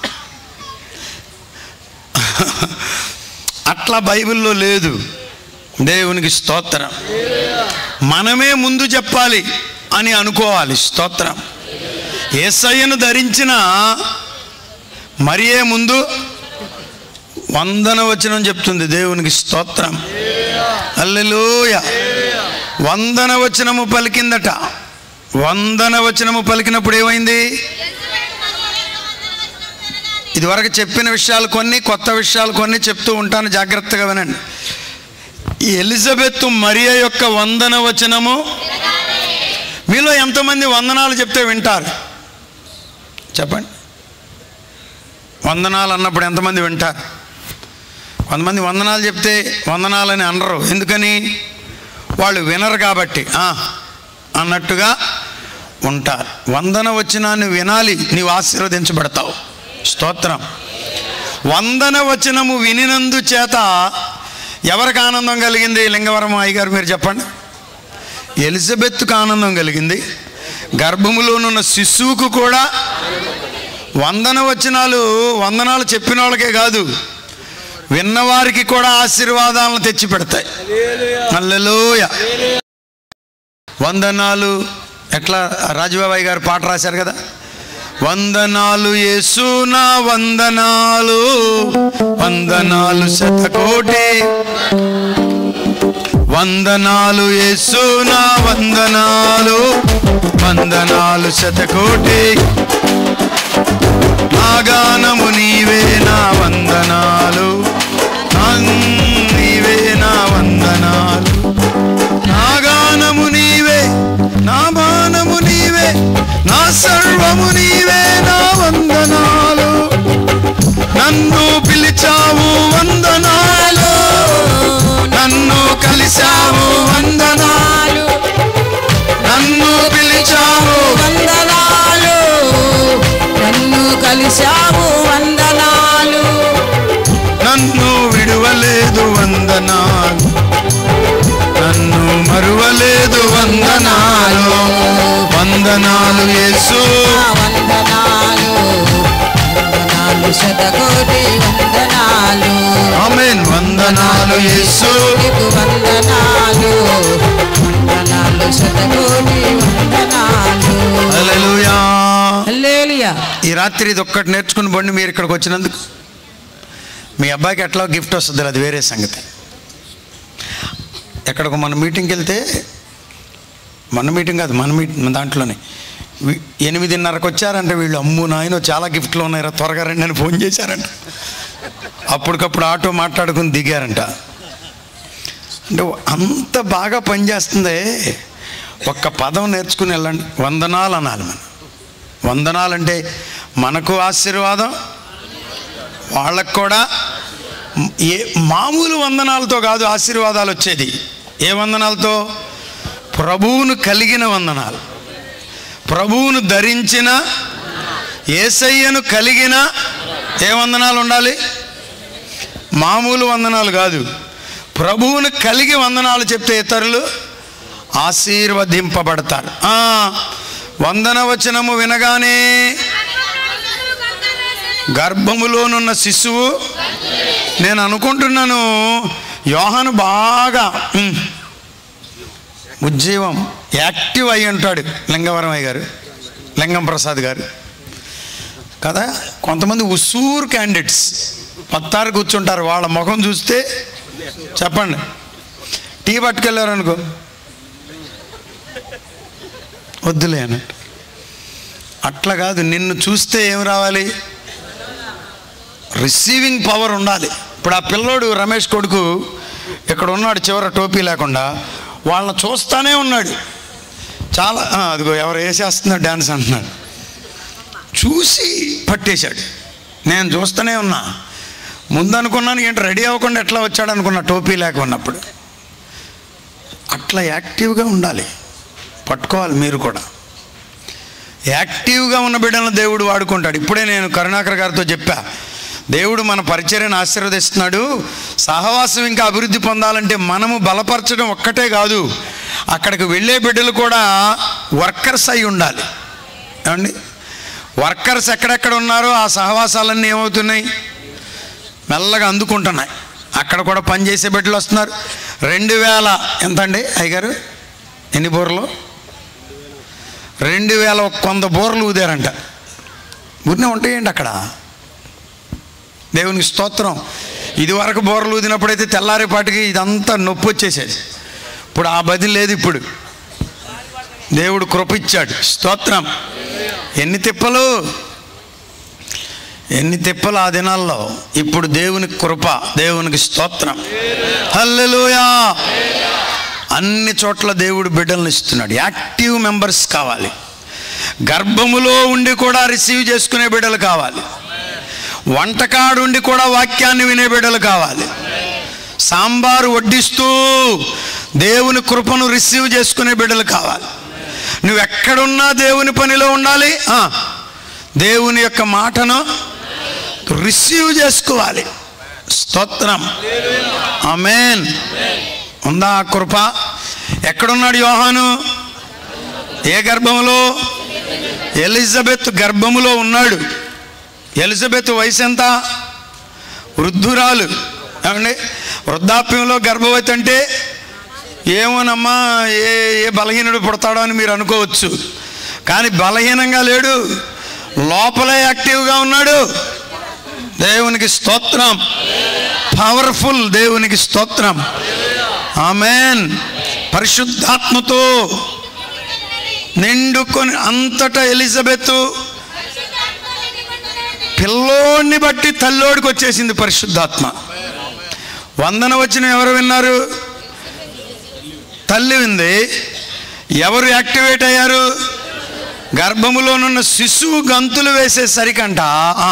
అట్లా బైబిల్లో లేదు. దేవునికి స్తోత్రం. మనమే ముందు చెప్పాలి అని అనుకోవాలి. స్తోత్రం. యేసయ్యను ధరించిన మరియే ముందు వందన వచనం చెప్తుంది. దేవునికి స్తోత్రం. హల్లెలూయా. వందన వచనము పలికిందట. వందన వచనము పలికినప్పుడు ఏమైంది? ఇదివరకు చెప్పిన విషయాలు కొన్ని, కొత్త విషయాలు కొన్ని చెప్తూ ఉంటాను, జాగ్రత్తగా వినండి. ఈ ఎలిజబెత్ మరియ యొక్క వందన వచనము, మీలో ఎంతమంది వందనాలు చెప్తే వింటారు చెప్పండి? వందనాలు అన్నప్పుడు ఎంతమంది వింటారు? కొంతమంది వందనాలు చెప్తే వందనాలని అనరు. ఎందుకని? వాళ్ళు వినరు కాబట్టి అన్నట్టుగా ఉంటారు. వందన వచనాన్ని వినాలి, నీవు ఆశీర్వదించబడతావు. స్తోత్రం. వందన వచనము వినినందు చేత ఎవరికి ఆనందం కలిగింది? లింగవరం అయ్యగారు మీరు చెప్పండి. ఎలిజబెత్కు ఆనందం కలిగింది, గర్భములోనున్న శిశువుకు కూడా. వందన వచనాలు వందనాలు చెప్పిన వాళ్ళకే కాదు, విన్నవారికి కూడా ఆశీర్వాదాలను తెచ్చి పెడతాయి. హల్లెలూయా. వందనాలు ఎట్లా రాజుబాబాయ్ గారు పాట రాశారు కదా, వందనాలు యేసు నా వందనాలు, వందనాలు శతకోటి, వందనాలు యేసు నా వందనాలు, వందనాలు శతకోటి, నా గానము నీవే నా వందనాలు, నీవే నా వందనాలు, నా గానము నీవే, నా బాణము నీవే, నా సర్వము నీవే, నా వందనాలు. నన్ను పిలిచావు వందనాలు, నన్ను కలిశావు వందనాలు, నన్ను పిలిచావు వందనాలు, నన్ను కలిశావు వందనాలు, నన్ను విడువలేదు వందనాలు, నన్ను మరువలేదు వందనాలు. వందనాలు యేసు, వందనాలు, వందనాలు శతకోటి వందనాలు. ఆమేన్. వందనాలు యేసు, వందనాలు, వందనాలు శతకోటి వందనాలు. హల్లెలూయా. హల్లెలూయా. ఈ రాత్రి ఇది ఒక్కటి నేర్చుకుని బండి మీరు ఇక్కడికి వచ్చినందుకు. మీ అబ్బాయికి ఎట్లా గిఫ్ట్ వస్తుంది, అది వేరే సంగతి. ఎక్కడికి మన మీటింగ్కి వెళ్తే, మన మీటింగ్ కాదు, మన మీటింగ్ దాంట్లోనే ఎనిమిదిన్నరకు వచ్చారంటే వీళ్ళు, అమ్ము నాయన చాలా గిఫ్ట్లు ఉన్నాయరా త్వరగా రండి అని ఫోన్ చేశారంట. అప్పటికప్పుడు ఆటో మాట్లాడుకుని దిగారంట. అంటే అంత బాగా పనిచేస్తుంది. ఒక్క పదం నేర్చుకుని వెళ్ళండి, వందనాలు అనాలి. మనం వందనాలంటే మనకు ఆశీర్వాదం, వాళ్ళకు కూడా. ఏ మామూలు వందనాలతో కాదు ఆశీర్వాదాలు వచ్చేది. ఏ వందనాలతో? ప్రభువును కలిగిన వందనాలు, ప్రభువును ధరించిన, యేసయ్యను కలిగిన ఏ వందనాలు ఉండాలి? మామూలు వందనాలు కాదు, ప్రభువును కలిగి వందనాలు చెప్తే ఇతరులు ఆశీర్వదింపబడతారు. వందన వచనము వినగానే గర్భములోనున్న శిశువు, నేను అనుకుంటున్నాను యోహాను బాగా ఉజ్జీవం యాక్టివ్ అయి ఉంటాడు. లింగవరం అయ్య గారు, లింగం ప్రసాద్ గారు కదా. కొంతమంది ఉసూరు క్యాండిడేట్స్ పత్తారు కూర్చుంటారు, వాళ్ళ ముఖం చూస్తే చెప్పండి, టీ పట్టుకెళ్ళారు అనుకో వద్దులే అన్నట్టు. అట్లా కాదు, నిన్ను చూస్తే ఏం రావాలి? రిసీవింగ్ పవర్ ఉండాలి. ఇప్పుడు ఆ పిల్లోడు రమేష్ కొడుకు ఇక్కడ ఉన్నాడు, చివర టోపీ లేకుండా, వాళ్ళని చూస్తానే ఉన్నాడు. చాలా అదిగో ఎవరు వేసేస్తున్నారు డ్యాన్స్ అంటున్నాడు, చూసి పట్టేశాడు. నేను చూస్తూనే ఉన్నా. ముందు అనుకున్నాను ఏంటి రెడీ అవ్వకుండా ఎట్లా వచ్చాడు అనుకున్నా, టోపీ లేక ఉన్నప్పుడు. అట్లా యాక్టివ్గా ఉండాలి, పట్టుకోవాలి. మీరు కూడా యాక్టివ్గా ఉన్న బిడ్డలను దేవుడు వాడుకుంటాడు. ఇప్పుడే నేను కరుణాకర్ గారితో చెప్పా, దేవుడు మన పరిచర్యను ఆశీర్వదిస్తున్నాడు. సహవాసం ఇంకా అభివృద్ధి పొందాలంటే మనము బలపరచడం ఒక్కటే కాదు, అక్కడికి వెళ్ళే బిడ్డలు కూడా వర్కర్స్ అయి ఉండాలి. ఏమండి, వర్కర్స్ ఎక్కడెక్కడ ఉన్నారో ఆ సహవాసాలన్నీ ఏమవుతున్నాయి? మెల్లగా అందుకుంటున్నాయి. అక్కడ కూడా పనిచేసే బిడ్డలు వస్తున్నారు, రెండు వేల ఎంత అండి అయ్యగారు, ఎన్ని బోర్లు? రెండు వేల కొంత బోర్లు ఊదారంట. ఊరినే ఉంటాయండి అక్కడ. దేవునికి స్తోత్రం. ఇది వరకు బోర్లు ఊదినప్పుడైతే తెల్లారేపాటికి ఇదంతా నొప్పి వచ్చేసేది. ఇప్పుడు ఆ బది లేదు. ఇప్పుడు దేవుడు కృప ఇచ్చాడు. స్తోత్రం. ఎన్ని తిప్పలు ఎన్ని తిప్పలు ఆ దినాల్లో. ఇప్పుడు దేవునికి కృప, దేవునికి స్తోత్రం. హల్లెలూయా. అన్ని చోట్ల దేవుడు బిడ్డలను ఇస్తున్నాడు. యాక్టివ్ మెంబర్స్ కావాలి. గర్భములో ఉండి కూడా రిసీవ్ చేసుకునే బిడ్డలు కావాలి. వంటకాడు ఉండి కూడా వాక్యాన్ని వినే బిడ్డలు కావాలి. సాంబారు వడ్డిస్తూ దేవుని కృపను రిసీవ్ చేసుకునే బిడ్డలు కావాలి. నువ్వు ఎక్కడున్నా దేవుని పనిలో ఉండాలి. దేవుని యొక్క మాటను రిసీవ్ చేసుకోవాలి. స్తోత్రం. ఆమేన్. ఉందా ఆ కృప? ఎక్కడున్నాడు యోహాను? ఏ గర్భములో? ఎలిజబెత్ గర్భములో ఉన్నాడు. ఎలిజబెత్ వయసు ఎంత? వృద్ధురాలు. ఏమండి, వృద్ధాప్యంలో గర్భవతి అంటే ఏమోనమ్మా, ఏ ఏ బలహీనుడు పుడతాడో అని మీరు అనుకోవచ్చు. కానీ బలహీనంగా లేడు, లోపలే యాక్టివ్గా ఉన్నాడు. దేవునికి స్తోత్రం. పవర్ఫుల్. దేవునికి స్తోత్రం. ఆమేన్. పరిశుద్ధాత్మతో నిండుకొని అంతటా ఎలిజబెత్ పిల్లోడిని బట్టి తల్లోడికి వచ్చేసింది పరిశుద్ధాత్మ. వందన వచ్చిన ఎవరు విన్నారు? తల్లి ఉంది. ఎవరు యాక్టివేట్ అయ్యారు? గర్భములోనున్న శిశువు గంతులు వేసేసరికంట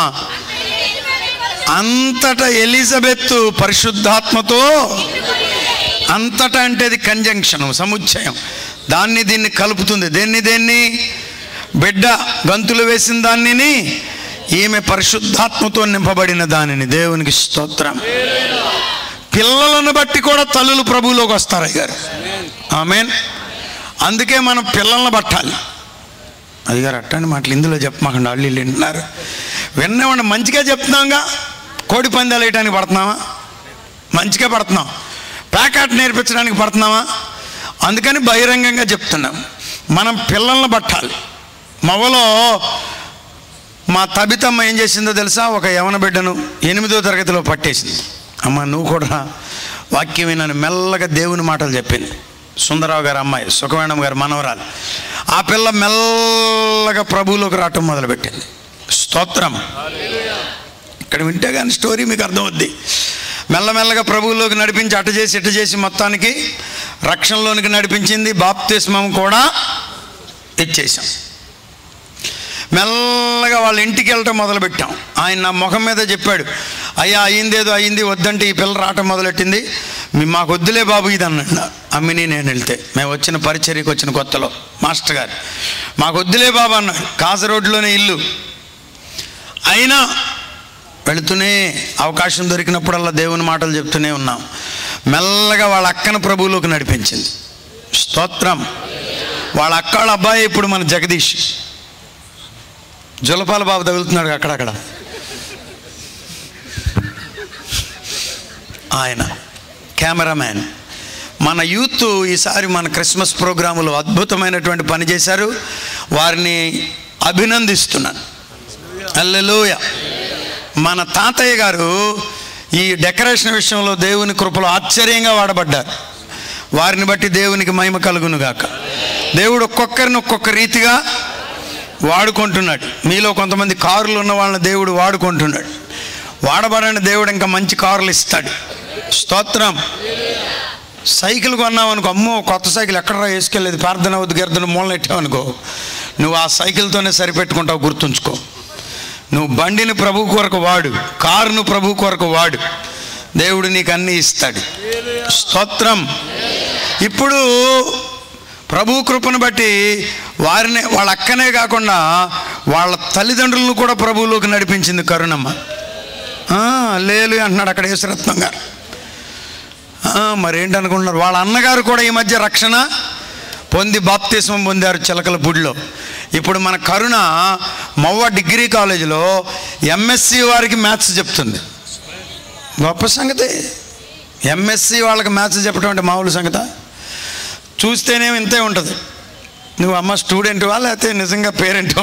అంతటా ఎలిజబెత్ పరిశుద్ధాత్మతో, అంతటా అంటే అది కంజంక్షన్, సముచ్చయం. దాన్ని దీన్ని కలుపుతుంది. దేన్ని దేన్ని? బిడ్డ గంతులు వేసిన దానిని, ఈమె పరిశుద్ధాత్మతో నింపబడిన దానిని. దేవునికి స్తోత్రం. పిల్లలను బట్టి కూడా తల్లులు ప్రభువులోకి వస్తారు అయ్యారు. ఆమేన్. అందుకే మనం పిల్లలను పట్టాలి. అయ్యారు అట్టని మాటలు ఇందులో చెప్పమాకండి, వాళ్ళు వీళ్ళు వింటున్నారు. విన్నామండి, మంచిగా చెప్తున్నాంగా. కోడి పందాలు వేయడానికి పడుతున్నామా? మంచిగా పడుతున్నాం. ప్యాకెట్ నేర్పించడానికి పడుతున్నామా? అందుకని బహిరంగంగా చెప్తున్నాం. మనం పిల్లలను పట్టాలి. మగలో మా తబితమ్మ ఏం చేసిందో తెలుసా? ఒక యవన బిడ్డను ఎనిమిదో తరగతిలో పట్టేసింది. అమ్మ నువ్వు కూడా వాక్యం వినని మెల్లగా దేవుని మాటలు చెప్పింది. సుందరరావు గారి అమ్మాయి, సుఖవేణం గారి మనవరాలు. ఆ పిల్ల మెల్లగా ప్రభువులోకి రావటం మొదలుపెట్టింది. స్తోత్రం. ఇక్కడ వింటే కానీ స్టోరీ మీకు అర్థమవుద్ది. మెల్లమెల్లగా ప్రభువులోకి నడిపించి అటు చేసి ఇటు చేసి మొత్తానికి రక్షణలోనికి నడిపించింది. బాప్తిస్మం కూడా ఇచ్చేసాం. మెల్లగా వాళ్ళ ఇంటికి వెళ్ళటం మొదలుపెట్టాం. ఆయన నా ముఖం మీద చెప్పాడు, అయ్యా అయ్యిందేదో అయ్యింది, వద్దంటే ఈ పిల్ల రావటం మొదలెట్టింది, మాకు వద్దులే బాబు ఇది అన్నాడు. అమ్మిని నేను వెళ్తే, మేము వచ్చిన పరిచర్యకి వచ్చిన కొత్తలో మాస్టర్ గారు, మాకు వద్దులే బాబు అన్నాడు. కాసరోడ్లోనే ఇల్లు. అయినా వెళుతూనే అవకాశం దొరికినప్పుడల్లా దేవుని మాటలు చెప్తూనే ఉన్నాం. మెల్లగా వాళ్ళ అక్కను ప్రభువులోకి నడిపించింది. స్తోత్రం. వాళ్ళ అక్క వాళ్ళ అబ్బాయి ఇప్పుడు మన జగదీష్. జులపాల బాబు తగులుతున్నాడు అక్కడక్కడ. ఆయన కెమెరామ్యాన్. మన యూత్ ఈసారి మన క్రిస్మస్ ప్రోగ్రాములో అద్భుతమైనటువంటి పని చేశారు. వారిని అభినందిస్తున్నాను. హల్లెలూయా. మన తాతయ్య గారు ఈ డెకరేషన్ విషయంలో దేవుని కృపలో ఆశ్చర్యంగా వాడబడ్డారు. వారిని బట్టి దేవునికి మహిమ కలుగును గాక. దేవుడు ఒక్కొక్కరిని ఒక్కొక్క రీతిగా వాడుకుంటున్నాడు. మీలో కొంతమంది కారులు ఉన్న వాళ్ళని దేవుడు వాడుకుంటున్నాడు. వాడబడని దేవుడు ఇంకా మంచి కారులు ఇస్తాడు. స్తోత్రం. సైకిల్ కొన్నావు అనుకో, అమ్మో కొత్త సైకిల్ ఎక్కడ వేసుకెళ్ళేది, ప్రార్థన వద్దు గర్దన మూలన పెట్టావు అనుకో, నువ్వు ఆ సైకిల్తోనే సరిపెట్టుకుంటావు. గుర్తుంచుకో, నువ్వు బండిని ప్రభు కొరకు వాడు, కారును ప్రభు కొరకు వాడు. దేవుడు నీకు అన్నీ ఇస్తాడు. స్తోత్రం. ఇప్పుడు ప్రభు కృపను బట్టి వారిని, వాళ్ళ అక్కనే కాకుండా వాళ్ళ తల్లిదండ్రులను కూడా ప్రభువులోకి నడిపించింది కరుణమ్మ. లేలు అంటున్నాడు అక్కడ యేసురత్నం గారు. మరేంటనుకుంటున్నారు, వాళ్ళ అన్నగారు కూడా ఈ మధ్య రక్షణ పొంది బాప్తిస్మం పొందారు చిలకలపూడిలో. ఇప్పుడు మన కరుణ మవ్వ డిగ్రీ కాలేజీలో ఎంఎస్సి వారికి మ్యాథ్స్ చెప్తుంది. గొప్ప సంగతి. ఎంఎస్సి వాళ్ళకి మ్యాథ్స్ చెప్పడం అంటే మామూలు సంగత? చూస్తేనేమో ఇంతే ఉంటుంది. నువ్వు అమ్మ స్టూడెంట్వా లేకపోతే నిజంగా పేరెంట్వా?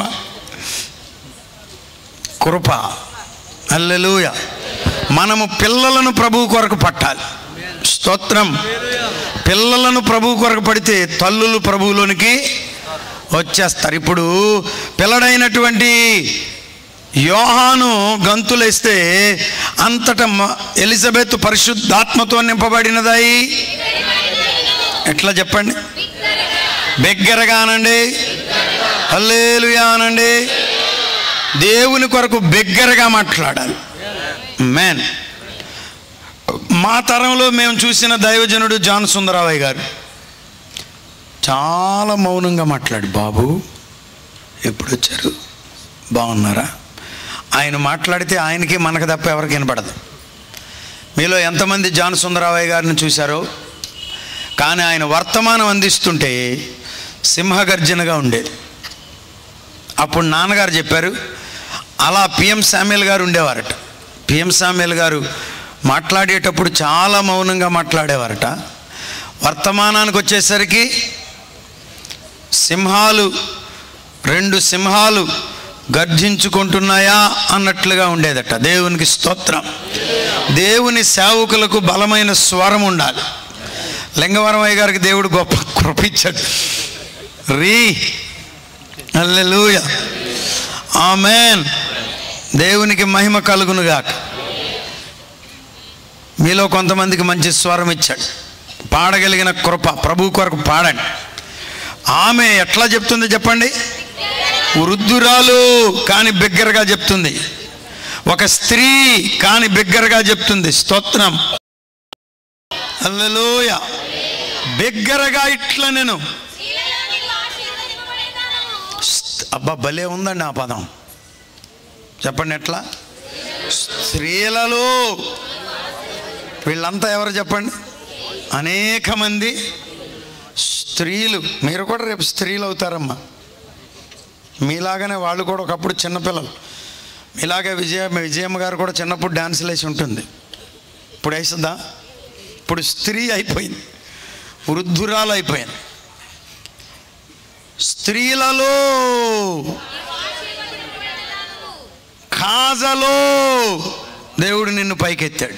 కృప. హల్లెలూయా. మనము పిల్లలను ప్రభువు కొరకు పట్టాలి. స్తోత్రం. పిల్లలను ప్రభువు కొరకు పడితే తల్లులు ప్రభువులోనికి వచ్చేస్తారు. ఇప్పుడు పిల్లడైనటువంటి యోహాను గంతులేస్తే అంతటా ఎలిజబెత్ పరిశుద్ధాత్మతో నింపబడినదాయి. ఎట్లా చెప్పండి? బిగ్గరగా అనండి, హల్లెలూయా అనండి. దేవుని కొరకు బిగ్గరగా మాట్లాడాలి. మ్యాన్. మా తరంలో మేము చూసిన దైవజనుడు జాన్ సుందరరావయ్య గారు చాలా మౌనంగా మాట్లాడు. బాబు ఎప్పుడు వచ్చారు, బాగున్నారా? ఆయన మాట్లాడితే ఆయనకి మనకు తప్ప ఎవరికి వినపడదు. మీలో ఎంతమంది జాన్ సుందరరావయ్య గారిని చూశారో? కానీ ఆయన వర్తమానం అందిస్తుంటే సింహగర్జనగా ఉండేది. అప్పుడు నాన్నగారు చెప్పారు, అలా పిఎం శామ్యుల్ గారు ఉండేవారట. పిఎం శామ్యుల్ గారు మాట్లాడేటప్పుడు చాలా మౌనంగా మాట్లాడేవారట. వర్తమానానికి వచ్చేసరికి సింహాలు, రెండు సింహాలు గర్జించుకుంటున్నాయా అన్నట్లుగా ఉండేదట. దేవునికి స్తోత్రం. దేవుని సేవకులకు బలమైన స్వరం ఉండాలి. లింగవరమయ్య గారికి దేవుడు గొప్ప కృపించాడు. రీ హల్లెలూయా, ఆమేన్. దేవునికి మహిమ కలుగునుగాక. మీలో కొంతమందికి మంచి స్వరం ఇచ్చాడు, పాడగలిగిన కృప. ప్రభు కొరకు పాడండి. ఆమె ఎట్లా చెప్తుంది చెప్పండి? వృద్ధురాలు కానీ బిగ్గరగా చెప్తుంది. ఒక స్త్రీ కానీ బిగ్గరగా చెప్తుంది. స్తోత్రం. హల్లెలూయా. బిగ్గరగా ఇట్లా నేను, అబ్బా భలే ఉందండి ఆ పదం. చెప్పండి ఎట్లా? స్త్రీలలో. వీళ్ళంతా ఎవరు చెప్పండి? అనేక మంది స్త్రీలు. మీరు కూడా రేపు స్త్రీలు అవుతారమ్మా. మీలాగానే వాళ్ళు కూడా ఒకప్పుడు చిన్నపిల్లలు. మీలాగే విజయ విజయమ్మ గారు కూడా చిన్నప్పుడు డ్యాన్సులు వేసి ఉంటుంది. ఇప్పుడు వేస్తుందా? ఇప్పుడు స్త్రీ అయిపోయింది, వృద్ధురాలు అయిపోయింది. స్త్రీలలో కాజలో దేవుడు నిన్ను పైకెత్తాడు.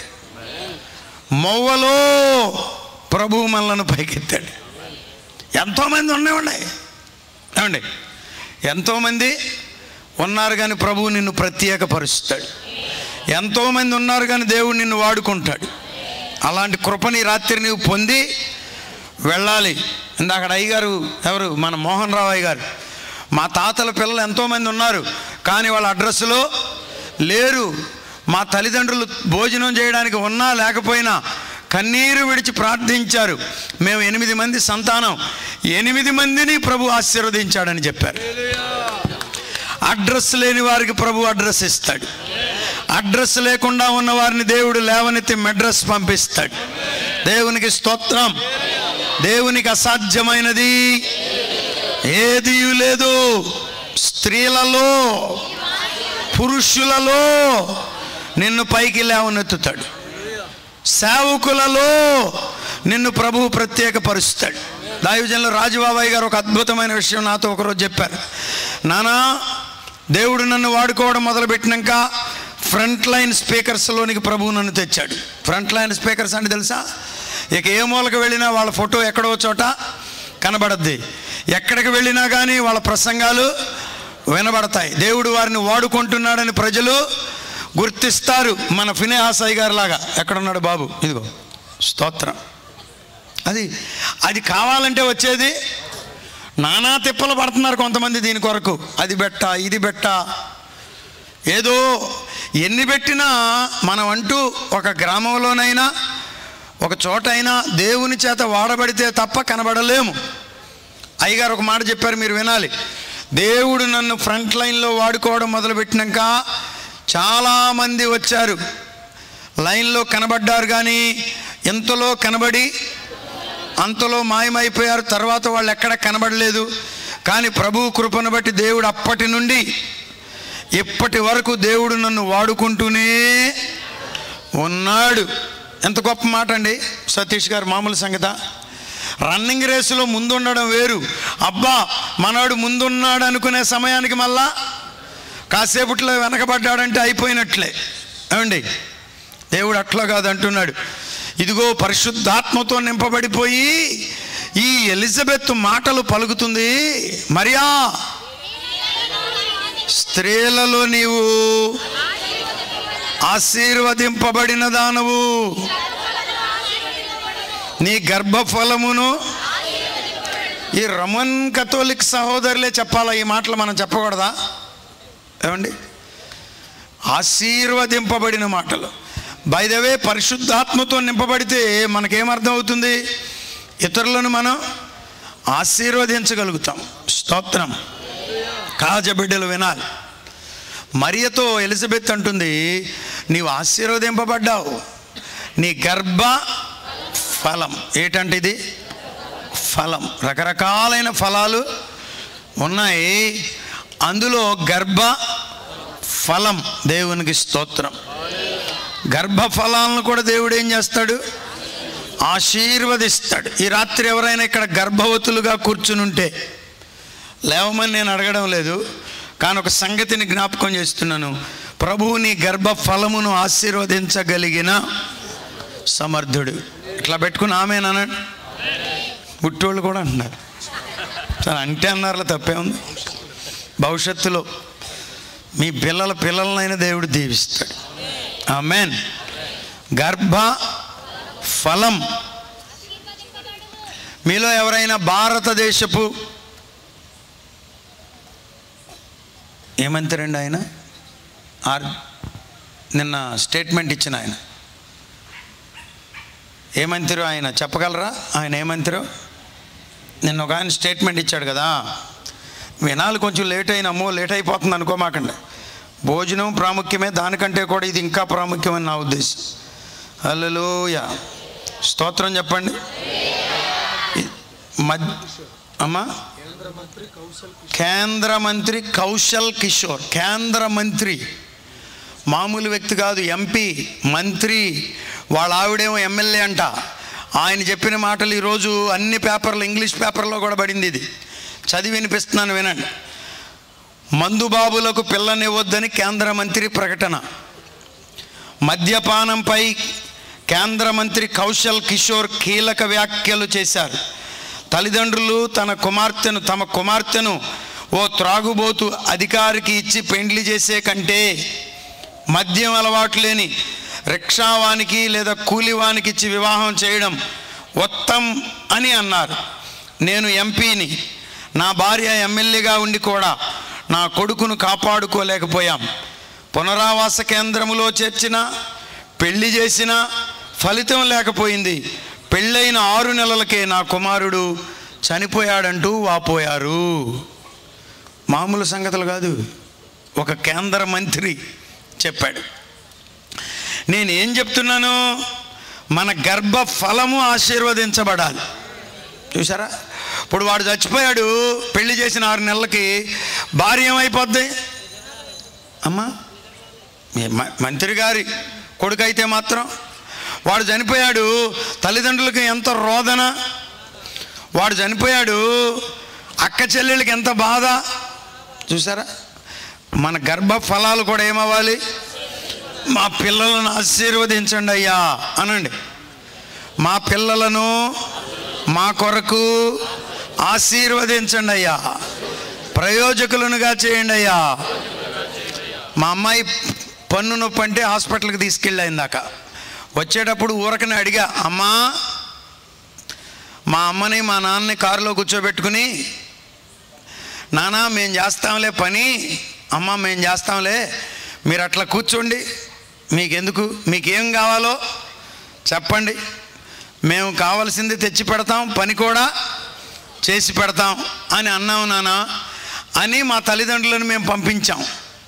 మొవ్వలో ప్రభువు మనలను పైకెత్తాడు. ఎంతోమంది ఉన్నాయి ఏమండి? ఎంతోమంది ఉన్నారు కానీ ప్రభువు నిన్ను ప్రత్యేకపరుస్తాడు. ఎంతోమంది ఉన్నారు కానీ దేవుడు నిన్ను వాడుకుంటాడు. అలాంటి కృపని రాత్రి నీవు పొంది వెళ్ళాలి. ఇందాక అయ్యగారు ఎవరు, మన మోహన్ రావు అయ్య గారు, మా తాతల పిల్లలు ఎంతోమంది ఉన్నారు కానీ వాళ్ళ అడ్రస్లో లేరు. మా తల్లిదండ్రులు భోజనం చేయడానికి ఉన్నా లేకపోయినా కన్నీరు విడిచి ప్రార్థించారు. మేము ఎనిమిది మంది సంతానం, ఎనిమిది మందిని ప్రభు ఆశీర్వదించాడని చెప్పారు. అడ్రస్ లేని వారికి ప్రభు అడ్రస్ ఇస్తాడు. అడ్రస్ లేకుండా ఉన్న వారిని దేవుడు లేవనెత్తి మెడ్రస్ పంపిస్తాడు. దేవునికి స్తోత్రం. దేవునికి అసాధ్యమైనది ఏదీ లేదు. స్త్రీలలో, పురుషులలో నిన్ను పైకి లేవనెత్తుతాడు. సేవకులలో నిన్ను ప్రభువు ప్రత్యేకపరుస్తాడు. దైవజనులు రాజుబాబాయ్ గారు ఒక అద్భుతమైన విషయం నాతో ఒకరోజు చెప్పారు. నానా, దేవుడు నన్ను వాడుకోవడం మొదలుపెట్టినాక ఫ్రంట్ లైన్ స్పీకర్స్లోనికి ప్రభువు నన్ను తెచ్చాడు. ఫ్రంట్ లైన్ స్పీకర్స్ అంటే తెలుసా? ఇక ఏ మూలకు వెళ్ళినా వాళ్ళ ఫోటో ఎక్కడో చోట కనబడద్ది. ఎక్కడికి వెళ్ళినా కానీ వాళ్ళ ప్రసంగాలు వినబడతాయి. దేవుడు వారిని వాడుకుంటున్నాడని ప్రజలు గుర్తిస్తారు. మన ఫినెహాసయ్య గారి లాగా. ఎక్కడున్నాడు బాబు? ఇదిగో స్తోత్రం. అది అది కావాలంటే వచ్చేది. నానా తిప్పలు పడుతున్నారు కొంతమంది దీని కొరకు. అది బెట్ట, ఇది బెట్ట, ఏదో ఎన్ని పెట్టినా మనం అంటూ ఒక గ్రామంలోనైనా ఒక చోటైనా దేవుని చేత వాడబడితే తప్ప కనబడలేము. అయ్యగారు ఒక మాట చెప్పారు, మీరు వినాలి. దేవుడు నన్ను ఫ్రంట్ లైన్లో వాడుకోవడం మొదలుపెట్టినాక చాలామంది వచ్చారు, లైన్లో కనబడ్డారు, కానీ ఎంతలో కనబడి అంతలో మాయమైపోయారు. తర్వాత వాళ్ళు ఎక్కడ కనబడలేదు. కానీ ప్రభు కృపను బట్టి దేవుడు అప్పటి నుండి ఇప్పటి వరకు దేవుడు నన్ను వాడుకుంటూనే ఉన్నాడు. ఎంత గొప్ప మాట అండి సతీష్ గారు, మామూలు సంగత. రన్నింగ్ రేసులో ముందుండడం వేరు. అబ్బా మనవాడు ముందున్నాడు అనుకునే సమయానికి మళ్ళా కాసేపట్లో వెనకబడ్డాడంటే అయిపోయినట్లే. ఏమండి, దేవుడు అట్లా కాదు అంటున్నాడు. ఇదిగో పరిశుద్ధాత్మతో నింపబడిపోయి ఈ ఎలిజబెత్ మాటలు పలుకుతుంది. మరియా, స్త్రీలలో నీవు ఆశీర్వదింపబడిన దానవు, నీ గర్భఫలమును. ఈ రమన్ కథోలిక్ సహోదరులే చెప్పాలా ఈ మాటలు, మనం చెప్పకూడదా? ఏమండి, ఆశీర్వదింపబడిన మాటలు. బై ద వే, పరిశుద్ధాత్మతో నింపబడితే మనకేమర్థం అవుతుంది? ఇతరులను మనం ఆశీర్వదించగలుగుతాం. స్తోత్రం. కాజబిడ్డలు వినాలి. మరియతో ఎలిజబెత్ అంటుంది, నీవు ఆశీర్వదింపబడ్డావు, నీ గర్భ ఫలం. ఏంటంటే ఇది ఫలం. రకరకాలైన ఫలాలు ఉన్నాయి, అందులో గర్భ ఫలం. దేవునికి స్తోత్రం. గర్భ ఫలాలను కూడా దేవుడు ఏం చేస్తాడు? ఆశీర్వదిస్తాడు. ఈ రాత్రి ఎవరైనా ఇక్కడ గర్భవతులుగా కూర్చుని ఉంటే లేవమని నేను అడగడం లేదు, కానీ ఒక సంగతిని జ్ఞాపకం చేస్తున్నాను. ప్రభువు నీ గర్భ ఫలమును ఆశీర్వదించగలిగిన సమర్థుడు. ఇట్లా పెట్టుకుని ఆమెనన్నాడు. పుట్టోళ్ళు కూడా అంటున్నారు. సరే అంటే అన్నారులే, తప్పే ఉంది. భవిష్యత్తులో మీ పిల్లల పిల్లలనైనా దేవుడు దీవిస్తాడు. ఆమేన్. గర్భ ఫలం. మీలో ఎవరైనా భారతదేశపు ఏమంటారండి ఆయన, ఆర్ నిన్న స్టేట్మెంట్ ఇచ్చిన ఆయన ఏమంటారు, ఆయన చెప్పగలరా? ఆయన ఏమంటారు? నిన్న ఒక ఆయన స్టేట్మెంట్ ఇచ్చాడు కదా, వినాలి. కొంచెం లేట్ అయిన, అమ్మో లేట్ అయిపోతుంది అనుకోమాకండి. భోజనం ప్రాముఖ్యమే, దానికంటే కూడా ఇది ఇంకా ప్రాముఖ్యమని నా ఉద్దేశం. హల్లెలూయా, స్తోత్రం చెప్పండి. మధ్య అమ్మా, కేంద్ర మంత్రి కౌశల్ కిషోర్. కేంద్ర మంత్రి మామూలు వ్యక్తి కాదు, ఎంపీ, మంత్రి. వాళ్ళ ఆవిడేమో ఎమ్మెల్యే అంట. ఆయన చెప్పిన మాటలు ఈరోజు అన్ని పేపర్లు, ఇంగ్లీష్ పేపర్లో కూడా పడింది. ఇది చదివి వినిపిస్తున్నాను, వినండి. మందుబాబులకు పిల్లనివ్వొద్దని కేంద్ర మంత్రి ప్రకటన. మద్యపానంపై కేంద్ర మంత్రి కౌశల్ కిషోర్ కీలక వ్యాఖ్యలు చేశారు. తల్లిదండ్రులు తన కుమార్తెను తమ కుమార్తెను ఓ త్రాగుబోతు అధికారికి ఇచ్చి పెండ్లి చేసే కంటే మద్యం అలవాటు లేని రిక్షావానికి లేదా కూలివానికి ఇచ్చి వివాహం చేయడం ఉత్తమం అని అన్నారు. నేను ఎంపీని, నా భార్య ఎమ్మెల్యేగా ఉండి కూడా నా కొడుకును కాపాడుకోలేకపోయాం. పునరావాస కేంద్రములో చేర్చిన, పెళ్లి చేసిన ఫలితం లేకపోయింది. పెళ్ళైన ఆరు నెలలకే నా కుమారుడు చనిపోయాడంటూ వాపోయారు. మామూలు సంగతులు కాదు, ఒక కేంద్ర మంత్రి చెప్పాడు. నేనేం చెప్తున్నాను? మన గర్భ ఫలము ఆశీర్వదించబడాలి. చూసారా? ఇప్పుడు వాడు చచ్చిపోయాడు, పెళ్లి చేసిన ఆరు నెలలకి భార్య ఏమైపోద్ది? అమ్మా, మంత్రి గారి కొడుకు అయితే మాత్రం వాడు చనిపోయాడు, తల్లిదండ్రులకు ఎంత రోదన. వాడు చనిపోయాడు, అక్క చెల్లెళ్ళకి ఎంత బాధ. చూసారా? మన గర్భ ఫలాలు కూడా ఏమవ్వాలి? మా పిల్లలను ఆశీర్వదించండి అయ్యా అనండి. మా పిల్లలను మా కొరకు ఆశీర్వదించండి అయ్యా, ప్రయోజకులనుగా చేయండి అయ్యా. మా అమ్మాయి పన్ను నొప్పి అంటే హాస్పిటల్కి తీసుకెళ్ళాయిందాక. వచ్చేటప్పుడు ఊరకనే అడిగా, అమ్మా, మా అమ్మని మా నాన్నని కారులో కూర్చోబెట్టుకుని, నాన్న మేము చేస్తాంలే పని, అమ్మ మేము చేస్తాంలే, మీరు అట్లా కూర్చోండి, మీకెందుకు, మీకేం కావాలో చెప్పండి, మేము కావాల్సింది తెచ్చి పెడతాం, పని కూడా చేసి పెడతాం అని అన్నాం నాన్న అని మా తల్లిదండ్రులను మేము పంపించాం.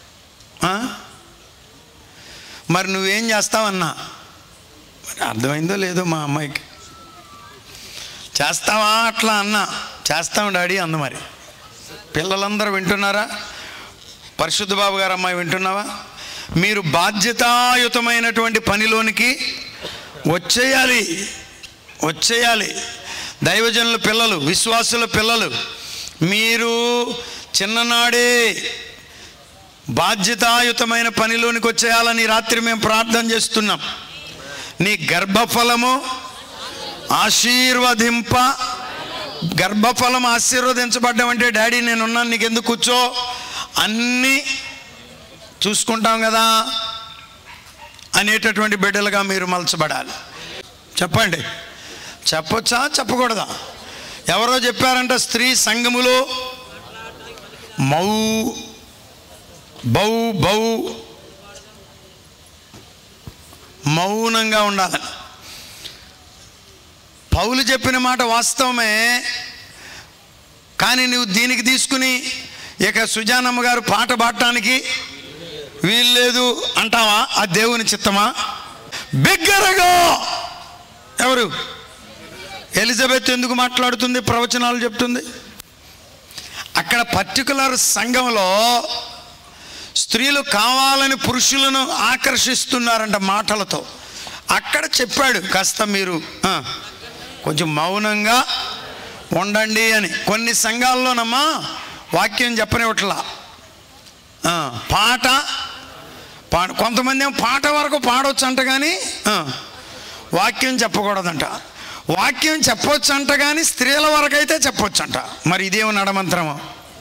మరి నువ్వేం చేస్తావన్నా? మరి అర్థమైందో లేదో మా అమ్మాయికి. చేస్తావా అట్లా అన్నా? చేస్తాం డాడీ అందు. మరి పిల్లలందరూ వింటున్నారా? పరిశుద్ధ బాబు గారు అమ్మాయి వింటున్నావా? మీరు బాధ్యతాయుతమైనటువంటి పనిలోనికి వచ్చేయాలి, వచ్చేయాలి. దైవజనుల పిల్లలు, విశ్వాసుల పిల్లలు, మీరు చిన్ననాడే బాధ్యతాయుతమైన పనిలోనికి వచ్చేయాలని రాత్రి మేము ప్రార్థన చేస్తున్నాం. నీ గర్భఫలము ఆశీర్వదింప, గర్భఫలం ఆశీర్వదించబడ్డం అంటే డాడీ నేనున్నాను నీకు ఎందుకు కూర్చో అన్నీ చూసుకుంటాం కదా అనేటటువంటి బిడ్డలుగా మీరు మలచబడాలి. చెప్పండి, చెప్పొచ్చా చెప్పకూడదా? ఎవరో చెప్పారంట, స్త్రీ సంఘములో మౌ బౌ బౌ మౌనంగా ఉండాలని. పౌలు చెప్పిన మాట వాస్తవమే, కానీ నువ్వు దీనికి తీసుకుని ఇక సుజానమ్మ గారు పాట పాడటానికి వీల్లేదు అంటావా? ఆ దేవుని చిత్తమా? బిగ్గరగా ఎవరు? ఎలిజబెత్ ఎందుకు మాట్లాడుతుంది, ప్రవచనాలు చెప్తుంది? అక్కడ పర్టికులర్ సంఘంలో స్త్రీలు కావాలని పురుషులను ఆకర్షిస్తున్నారంట మాటలతో. అక్కడ చెప్పాడు కాస్త మీరు కొంచెం మౌనంగా ఉండండి అని. కొన్ని సంఘాల్లోనమ్మా వాక్యం చెప్పనివ్వట్లా, పాట పాట కొంతమంది ఏమో పాట వరకు పాడవచ్చు అంట, కానీ వాక్యం చెప్పకూడదంట. వాక్యం చెప్పొచ్చు అంట, కానీ స్త్రీల వరకు అయితే చెప్పొచ్చు అంట. మరి ఇదేమో నడమంత్రమో?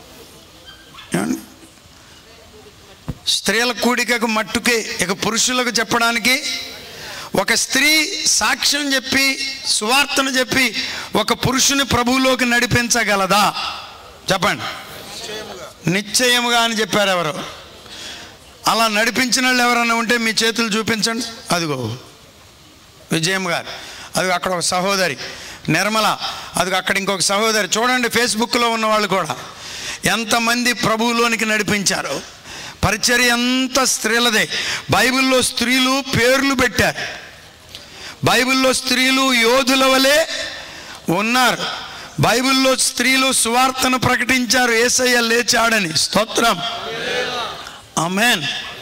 స్త్రీల కూడికకు మట్టుకే ఇక పురుషులకు చెప్పడానికి ఒక స్త్రీ సాక్ష్యం చెప్పి సువార్తను చెప్పి ఒక పురుషుని ప్రభువులోకి నడిపించగలదా? చెప్పండి. నిశ్చయముగా అని చెప్పారు ఎవరు? అలా నడిపించిన వాళ్ళు ఎవరన్నా ఉంటే మీ చేతులు చూపించండి. అదిగో విజయమ్మ గారు, అది అక్కడ ఒక సహోదరి నిర్మల, అది అక్కడ ఇంకొక సహోదరి. చూడండి ఫేస్బుక్లో ఉన్న వాళ్ళు కూడా ఎంతమంది ప్రభువులోనికి నడిపించారు. పరిచర్య అంతా స్త్రీలదే. బైబిల్లో స్త్రీలు పేర్లు పెట్టారు. బైబిల్లో స్త్రీలు యోధుల వలె ఉన్నారు. బైబిల్లో స్త్రీలు సువార్తను ప్రకటించారు, యేసయ్య లేచాడని. స్తోత్రం, ఆమేన్.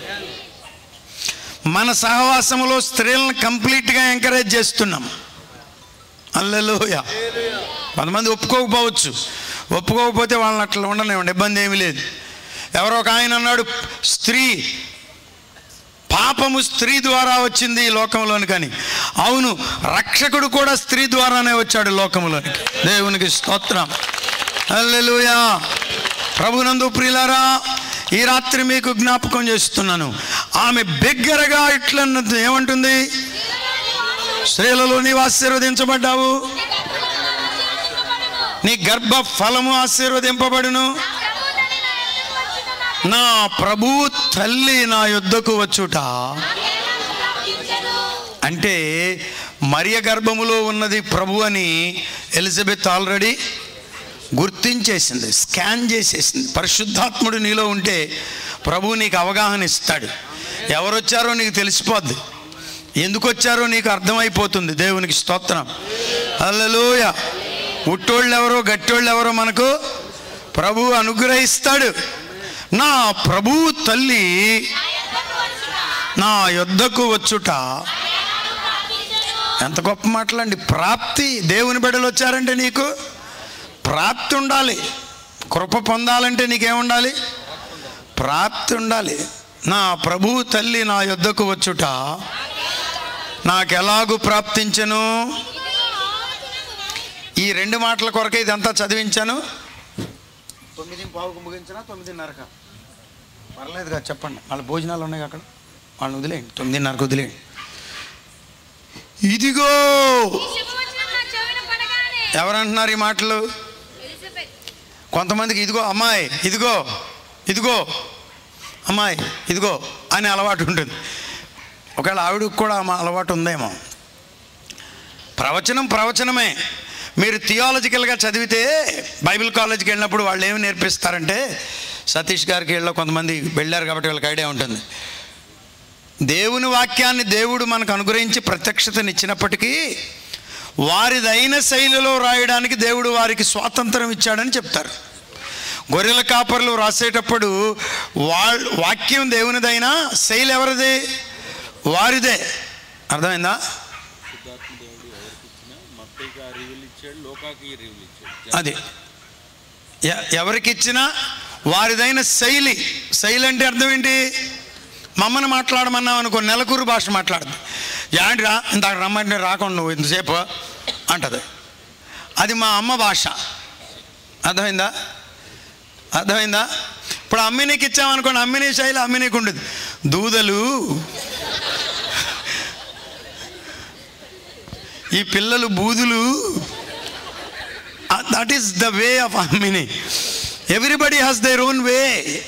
మన సహవాసంలో స్త్రీలను కంప్లీట్గా ఎంకరేజ్ చేస్తున్నాం. హల్లెలూయా. కొంతమంది ఒప్పుకోకపోవచ్చు, ఒప్పుకోకపోతే వాళ్ళని అట్లా ఉండనివ్వండి, ఇబ్బంది ఏమీ లేదు. ఎవరో ఒక ఆయన అన్నాడు, స్త్రీ పాపము స్త్రీ ద్వారా వచ్చింది ఈ లోకంలోని. కానీ అవును, రక్షకుడు కూడా స్త్రీ ద్వారానే వచ్చాడు లోకంలోనికి. దేవునికి స్తోత్రం, హల్లెలూయా. ప్రభునందు ప్రియులారా, ఈ రాత్రి మీకు జ్ఞాపకం చేస్తున్నాను. ఆమె బిగ్గరగా ఇట్లా ఏమంటుంది? స్త్రీలలో నీవు ఆశీర్వదించబడ్డావు, నీ గర్భ ఫలము ఆశీర్వదింపబడును. నా ప్రభు తల్లి నా యొద్దకు వచ్చుట అంటే మరియ గర్భములో ఉన్నది ప్రభు అని ఎలిజబెత్ ఆల్రెడీ గుర్తించేసింది, స్కాన్ చేసేసింది. పరిశుద్ధాత్ముడు నీలో ఉంటే ప్రభు నీకు అవగాహన ఇస్తాడు. ఎవరు వచ్చారో నీకు తెలిసిపోద్ది, ఎందుకు వచ్చారో నీకు అర్థమైపోతుంది. దేవునికి స్తోత్రం, హల్లెలూయా. ఉట్టోళ్ళు ఎవరో గట్టోళ్ళు ఎవరో మనకు ప్రభు అనుగ్రహిస్తాడు. నా ప్రభు తల్లి నా యొద్దకు వచ్చుట ఎంత గొప్ప మాటలండి. ప్రాప్తి, దేవుని బిడ్డలు వచ్చారంటే నీకు ప్రాప్తి ఉండాలి. కృప పొందాలంటే నీకేముండాలి? ప్రాప్తి ఉండాలి. నా ప్రభు తల్లి నా యొద్దకు వచ్చుట నాకెలాగూ ప్రాప్తించను. ఈ రెండు మాటల కొరకే ఇదంతా చదివించాను. తొమ్మిది పావుకు ముగించిన తొమ్మిదిన్నరక పర్లేదుగా, చెప్పండి. వాళ్ళ భోజనాలు ఉన్నాయి అక్కడ, వాళ్ళని వదిలేయండి. తొమ్మిదిన్నరకు వదిలేయండి. ఇదిగో ఎవరంటున్నారు ఈ మాటలు? కొంతమందికి ఇదిగో అమ్మాయి, ఇదిగో ఇదిగో అమ్మాయి, ఇదిగో అని అలవాటు ఉంటుంది. ఒకవేళ ఆవిడకి కూడా అలవాటు ఉందేమో. ప్రవచనం ప్రవచనమే. మీరు థియాలజికల్గా చదివితే బైబిల్ కాలేజ్కి వెళ్ళినప్పుడు వాళ్ళు ఏమి నేర్పిస్తారంటే, సతీష్ గారికి వెళ్ళి కొంతమంది వెళ్ళారు కాబట్టి వాళ్ళకి ఐడియా ఉంటుంది. దేవుని వాక్యాన్ని దేవుడు మనకు అనుగ్రహించి ప్రత్యక్షతనిచ్చినప్పటికీ వారిదైన శైలిలో రాయడానికి దేవుడు వారికి స్వాతంత్రం ఇచ్చాడని చెప్తారు. గొర్రెల కాపర్లు రాసేటప్పుడు వాళ్ళ వాక్యం దేవునిదైనా శైలి ఎవరిది? వారిదే. అర్థమైందా? అది ఎవరికి ఇచ్చినా వారిదైన శైలి. శైలి అంటే అర్థం ఏంటి? మమ్మల్ని మాట్లాడమన్నాం అనుకో, నెలకూరు భాష మాట్లాడదు. ఏంటిరా ఇందాక రమ్మంటే రాకుండా నువ్వు ఇంతసేపు అంటది. అది మా అమ్మ భాష. అర్థమైందా? అర్థమైందా? ఇప్పుడు అమ్మినీకి ఇచ్చామనుకోండి, అమ్మినీ శైలి అమ్మినీకి ఉండదు. దూదలు, ఈ పిల్లలు బూదులు, that is the way of అమ్మినీ. Everybody has their own way.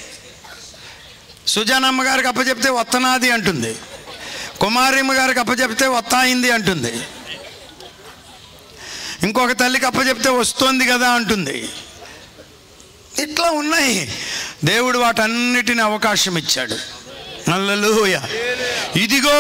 Sujanamma గారికి అప్పచెప్తే వత్తనాది అంటుంది, కుమారమ్మ గారికి అప్పచెప్తే వత్తాయింది అంటుంది, ఇంకొక తల్లికి అప్పచెప్తే వస్తోంది కదా అంటుంది. ఇట్లా ఉన్నాయి. దేవుడు వాటన్నిటిని అవకాశం ఇచ్చాడు. హల్లెలూయా. ఇదిగో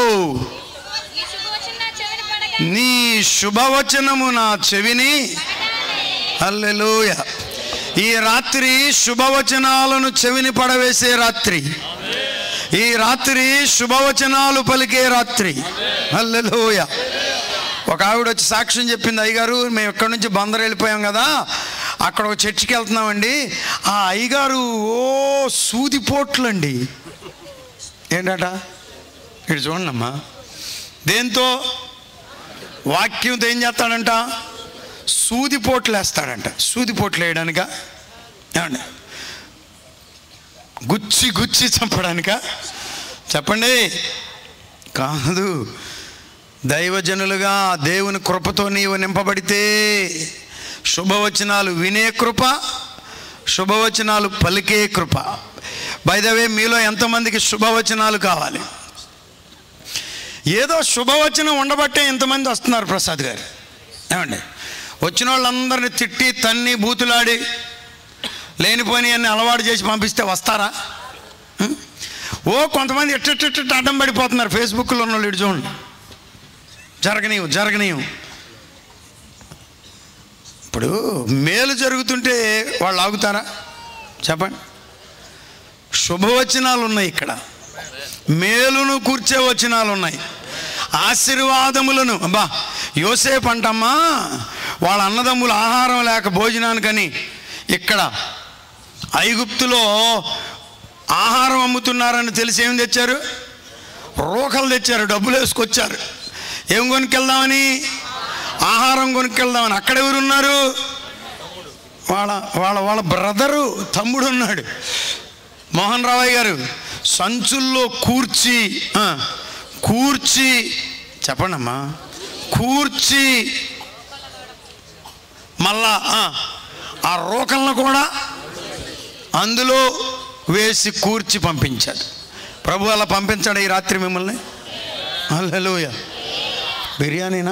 నీ శుభవచనము నా చెవిని. హల్లెలూయా. ఈ రాత్రి శుభవచనాలను చెవిని పడవేసే రాత్రి. ఈ రాత్రి శుభవచనాలు పలికే రాత్రి. హల్లెలూయా. ఒక ఆవిడ వచ్చి సాక్ష్యం చెప్పింది, అయ్యగారు మేము ఎక్కడి నుంచి బందరు వెళ్ళిపోయాం కదా, అక్కడ ఒక చర్చికి వెళ్తున్నామండి, ఆ అయ్యగారు ఓ సూదిపోట్లండి. ఏంటట? ఇటు చూడండి అమ్మా. దేంతో? వాక్యంతో ఏం చేస్తాడంట? సూదిపోట్లు వేస్తాడంట. సూదిపోట్లు వేయడానిక? ఏమండి? గుచ్చి గుచ్చి చంపడానిక? చెప్పండి. కాదు. దైవజనులుగా దేవుని కృపతో నీవు నింపబడితే శుభవచనాలు వినే కృప, శుభవచనాలు పలికే కృప. బై ద వే, మీలో ఎంతమందికి శుభవచనాలు కావాలి? ఏదో శుభవచనం ఉండబట్టే ఎంతమంది వస్తున్నారు ప్రసాద్ గారు. ఏమండి? వచ్చిన వాళ్ళందరినీ తిట్టి తన్ని బూతులాడి లేనిపోని అన్ని అలవాటు చేసి పంపిస్తే వస్తారా? ఓ కొంతమంది ఎట్ట అడ్డం పడిపోతున్నారు ఫేస్బుక్లో ఉన్న వాళ్ళు. ఇటు చూడండి. జరగనీయం జరగనీయం. ఇప్పుడు మేలు జరుగుతుంటే వాళ్ళు ఆగుతారా? చెప్పండి. శుభవచనాలు ఉన్నాయి ఇక్కడ, మేలును కూర్చే వచనాలు ఉన్నాయి, ఆశీర్వాదములను. అబ్బా, యోసేపు అంటమ్మా వాళ్ళ అన్నదమ్ములు ఆహారం లేక భోజనానికని ఇక్కడ ఐగుప్తులో ఆహారం అమ్ముతున్నారని తెలిసి ఏం తెచ్చారు? రోకలు తెచ్చారు, డబ్బులు వేసుకొచ్చారు. ఏం కొనుక్కెళ్దామని? ఆహారం కొనుక్కెళ్దామని. అక్కడ ఎవరున్నారు? వాళ్ళ వాళ్ళ వాళ్ళ బ్రదరు, తమ్ముడు ఉన్నాడు, మోహన్ రావయ్య గారు. సంచుల్లో కూర్చి కూర్చి చెప్పండి అమ్మా, కూర్చి మళ్ళా ఆ రోకలను కూడా అందులో వేసి కూర్చి పంపించాడు. ప్రభు అలా పంపించాడు ఈ రాత్రి మిమ్మల్ని. హల్లెలూయా. బిర్యానీనా?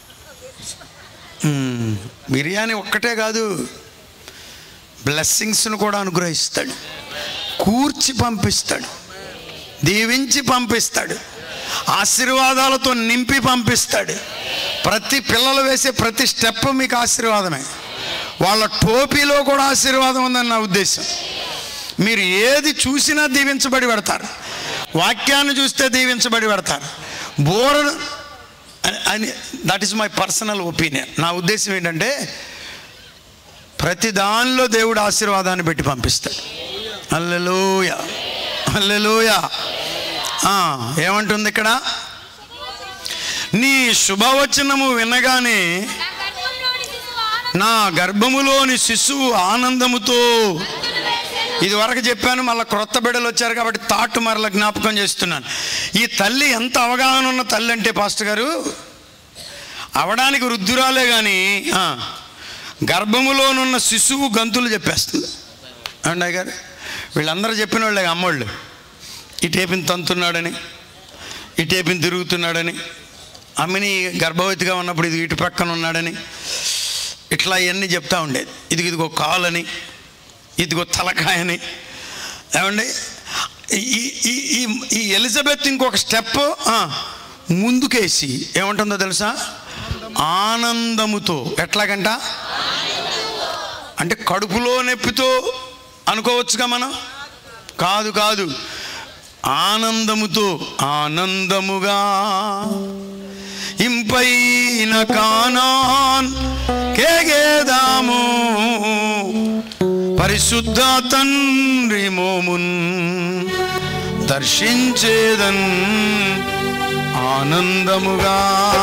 బిర్యానీ ఒక్కటే కాదు, బ్లెస్సింగ్స్ను కూడా అనుగ్రహిస్తాడు, కూర్చి పంపిస్తాడు, దీవించి పంపిస్తాడు, ఆశీర్వాదాలతో నింపి పంపిస్తాడు. ప్రతి పిల్లలు వేసే ప్రతి స్టెప్ మీకు ఆశీర్వాదమే. వాళ్ళ టోపీలో కూడా ఆశీర్వాదం ఉందని నా ఉద్దేశం. మీరు ఏది చూసినా దీవించబడి పెడతారు. వాక్యాన్ని చూస్తే దీవించబడి పెడతారు. బోర్ అని, that is my personal opinion. నా ఉద్దేశం ఏంటంటే ప్రతి దానిలో దేవుడు ఆశీర్వాదాన్ని పెట్టి పంపిస్తాడు. హల్లెలూయా, హల్లెలూయా. ఏమంటుంది ఇక్కడ? నీ శుభవచనము వినగానే నా గర్భములోని శిశువు ఆనందముతో. ఇది వరకు చెప్పాను, మళ్ళీ క్రొత్త బిడ్డలు వచ్చారు కాబట్టి తాటు మరల జ్ఞాపకం చేస్తున్నాను. ఈ తల్లి ఎంత అవగాహన ఉన్న తల్లి అంటే పాస్టర్ గారు, అవడానికి వృద్ధురాలే కానీ గర్భములోనున్న శిశువు గంతులు చెప్పేస్తుంది. అండి గారు, వీళ్ళందరూ చెప్పిన వాళ్ళే, అమ్మోళ్ళు. ఇటేపిని తంతున్నాడని, ఇటేపిని తిరుగుతున్నాడని, అమ్మిని గర్భవతిగా ఉన్నప్పుడు ఇది ఇటు పక్కన ఉన్నాడని, ఇట్లా ఇవన్నీ చెప్తా ఉండేది. ఇది ఇదిగో కాలని, ఇదిగో తలకాయని. ఏమండి, ఈ ఈ ఈ ఎలిజబెత్ ఇంకొక స్టెప్ ముందుకేసి ఏమంటుందో తెలుసా? ఆనందముతో. ఎట్లాగంట? అంటే కడుపులో నొప్పితో అనుకోవచ్చుగా మనం. కాదు కాదు, ఆనందముతో. ఆనందముగా ఇంప పైన కానాన్ కేగేదాము పరిశుద్ధ తండ్రి మోమున్ దర్శించేదన్ ఆనందముగా.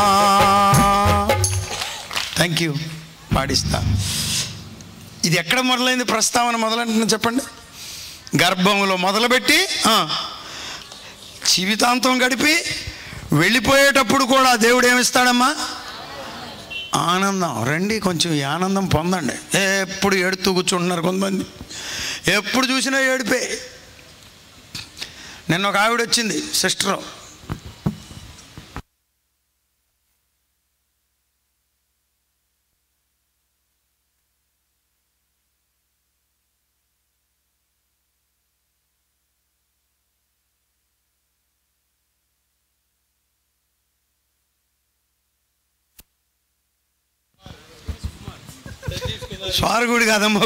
Thank you. పాడిస్తా. ఇది ఎక్కడ మొదలైంది ప్రస్తావన? మొదలంటున్నా చెప్పండి. గర్భములో మొదలుపెట్టి జీవితాంతం గడిపి వెళ్ళిపోయేటప్పుడు కూడా దేవుడు ఏమిస్తాడమ్మా? ఆనందం. రండి కొంచెం ఈ ఆనందం పొందండి. ఎప్పుడు ఏడుతూ కూర్చుంటున్నారు కొంతమంది, ఎప్పుడు చూసినా ఏడిపే. నిన్న ఒక ఆవిడ వచ్చింది, సిస్టరు. స్వారుగుడి కాదమ్మ,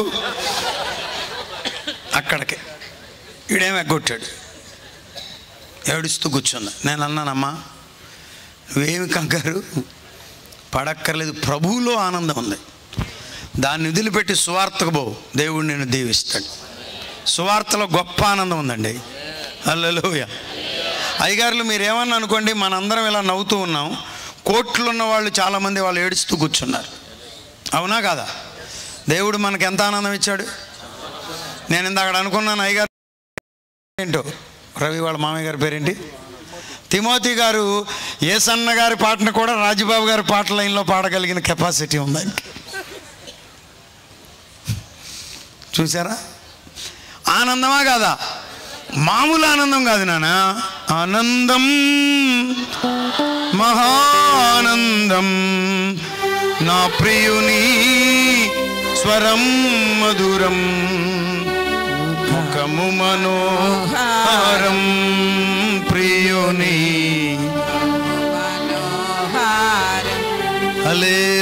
అక్కడికి ఈడేమి ఎగ్గొట్టాడు, ఏడుస్తూ కూర్చుంది. నేను అన్నానమ్మా, నువ్వేమి కంగారు పడక్కర్లేదు, ప్రభువులో ఆనందం ఉంది. దాన్ని వదిలిపెట్టి సువార్తకు పో, దేవుడు నిన్ను దీవిస్తాడు. సువార్తలో గొప్ప ఆనందం ఉందండి. హల్లెలూయా. అయ్యగారులు మీరేమన్నా అనుకోండి, మనందరం ఇలా నవ్వుతూ ఉన్నాం, కోట్లు ఉన్న వాళ్ళు చాలామంది వాళ్ళు ఏడుస్తూ కూర్చున్నారు. అవునా కాదా? దేవుడు మనకు ఎంత ఆనందం ఇచ్చాడు. నేను ఇందాక అనుకున్నాను, అయ్యగారు ఏంటో రవి వాళ్ళ మామయ్య గారి పేరేంటి, తిమోతి గారు యేసన్న గారి పాటను కూడా రాజబాబు గారి పాట లైన్లో పాడగలిగిన కెపాసిటీ ఉంది. చూసారా? ఆనందమా కాదా? మామూలు ఆనందం కాదు నాన్న, ఆనందం మహానందం నా ప్రియుని స్వరం మధురం ముఖము మనోహారం ప్రియుని మనోహారం. హల్లెలూయా.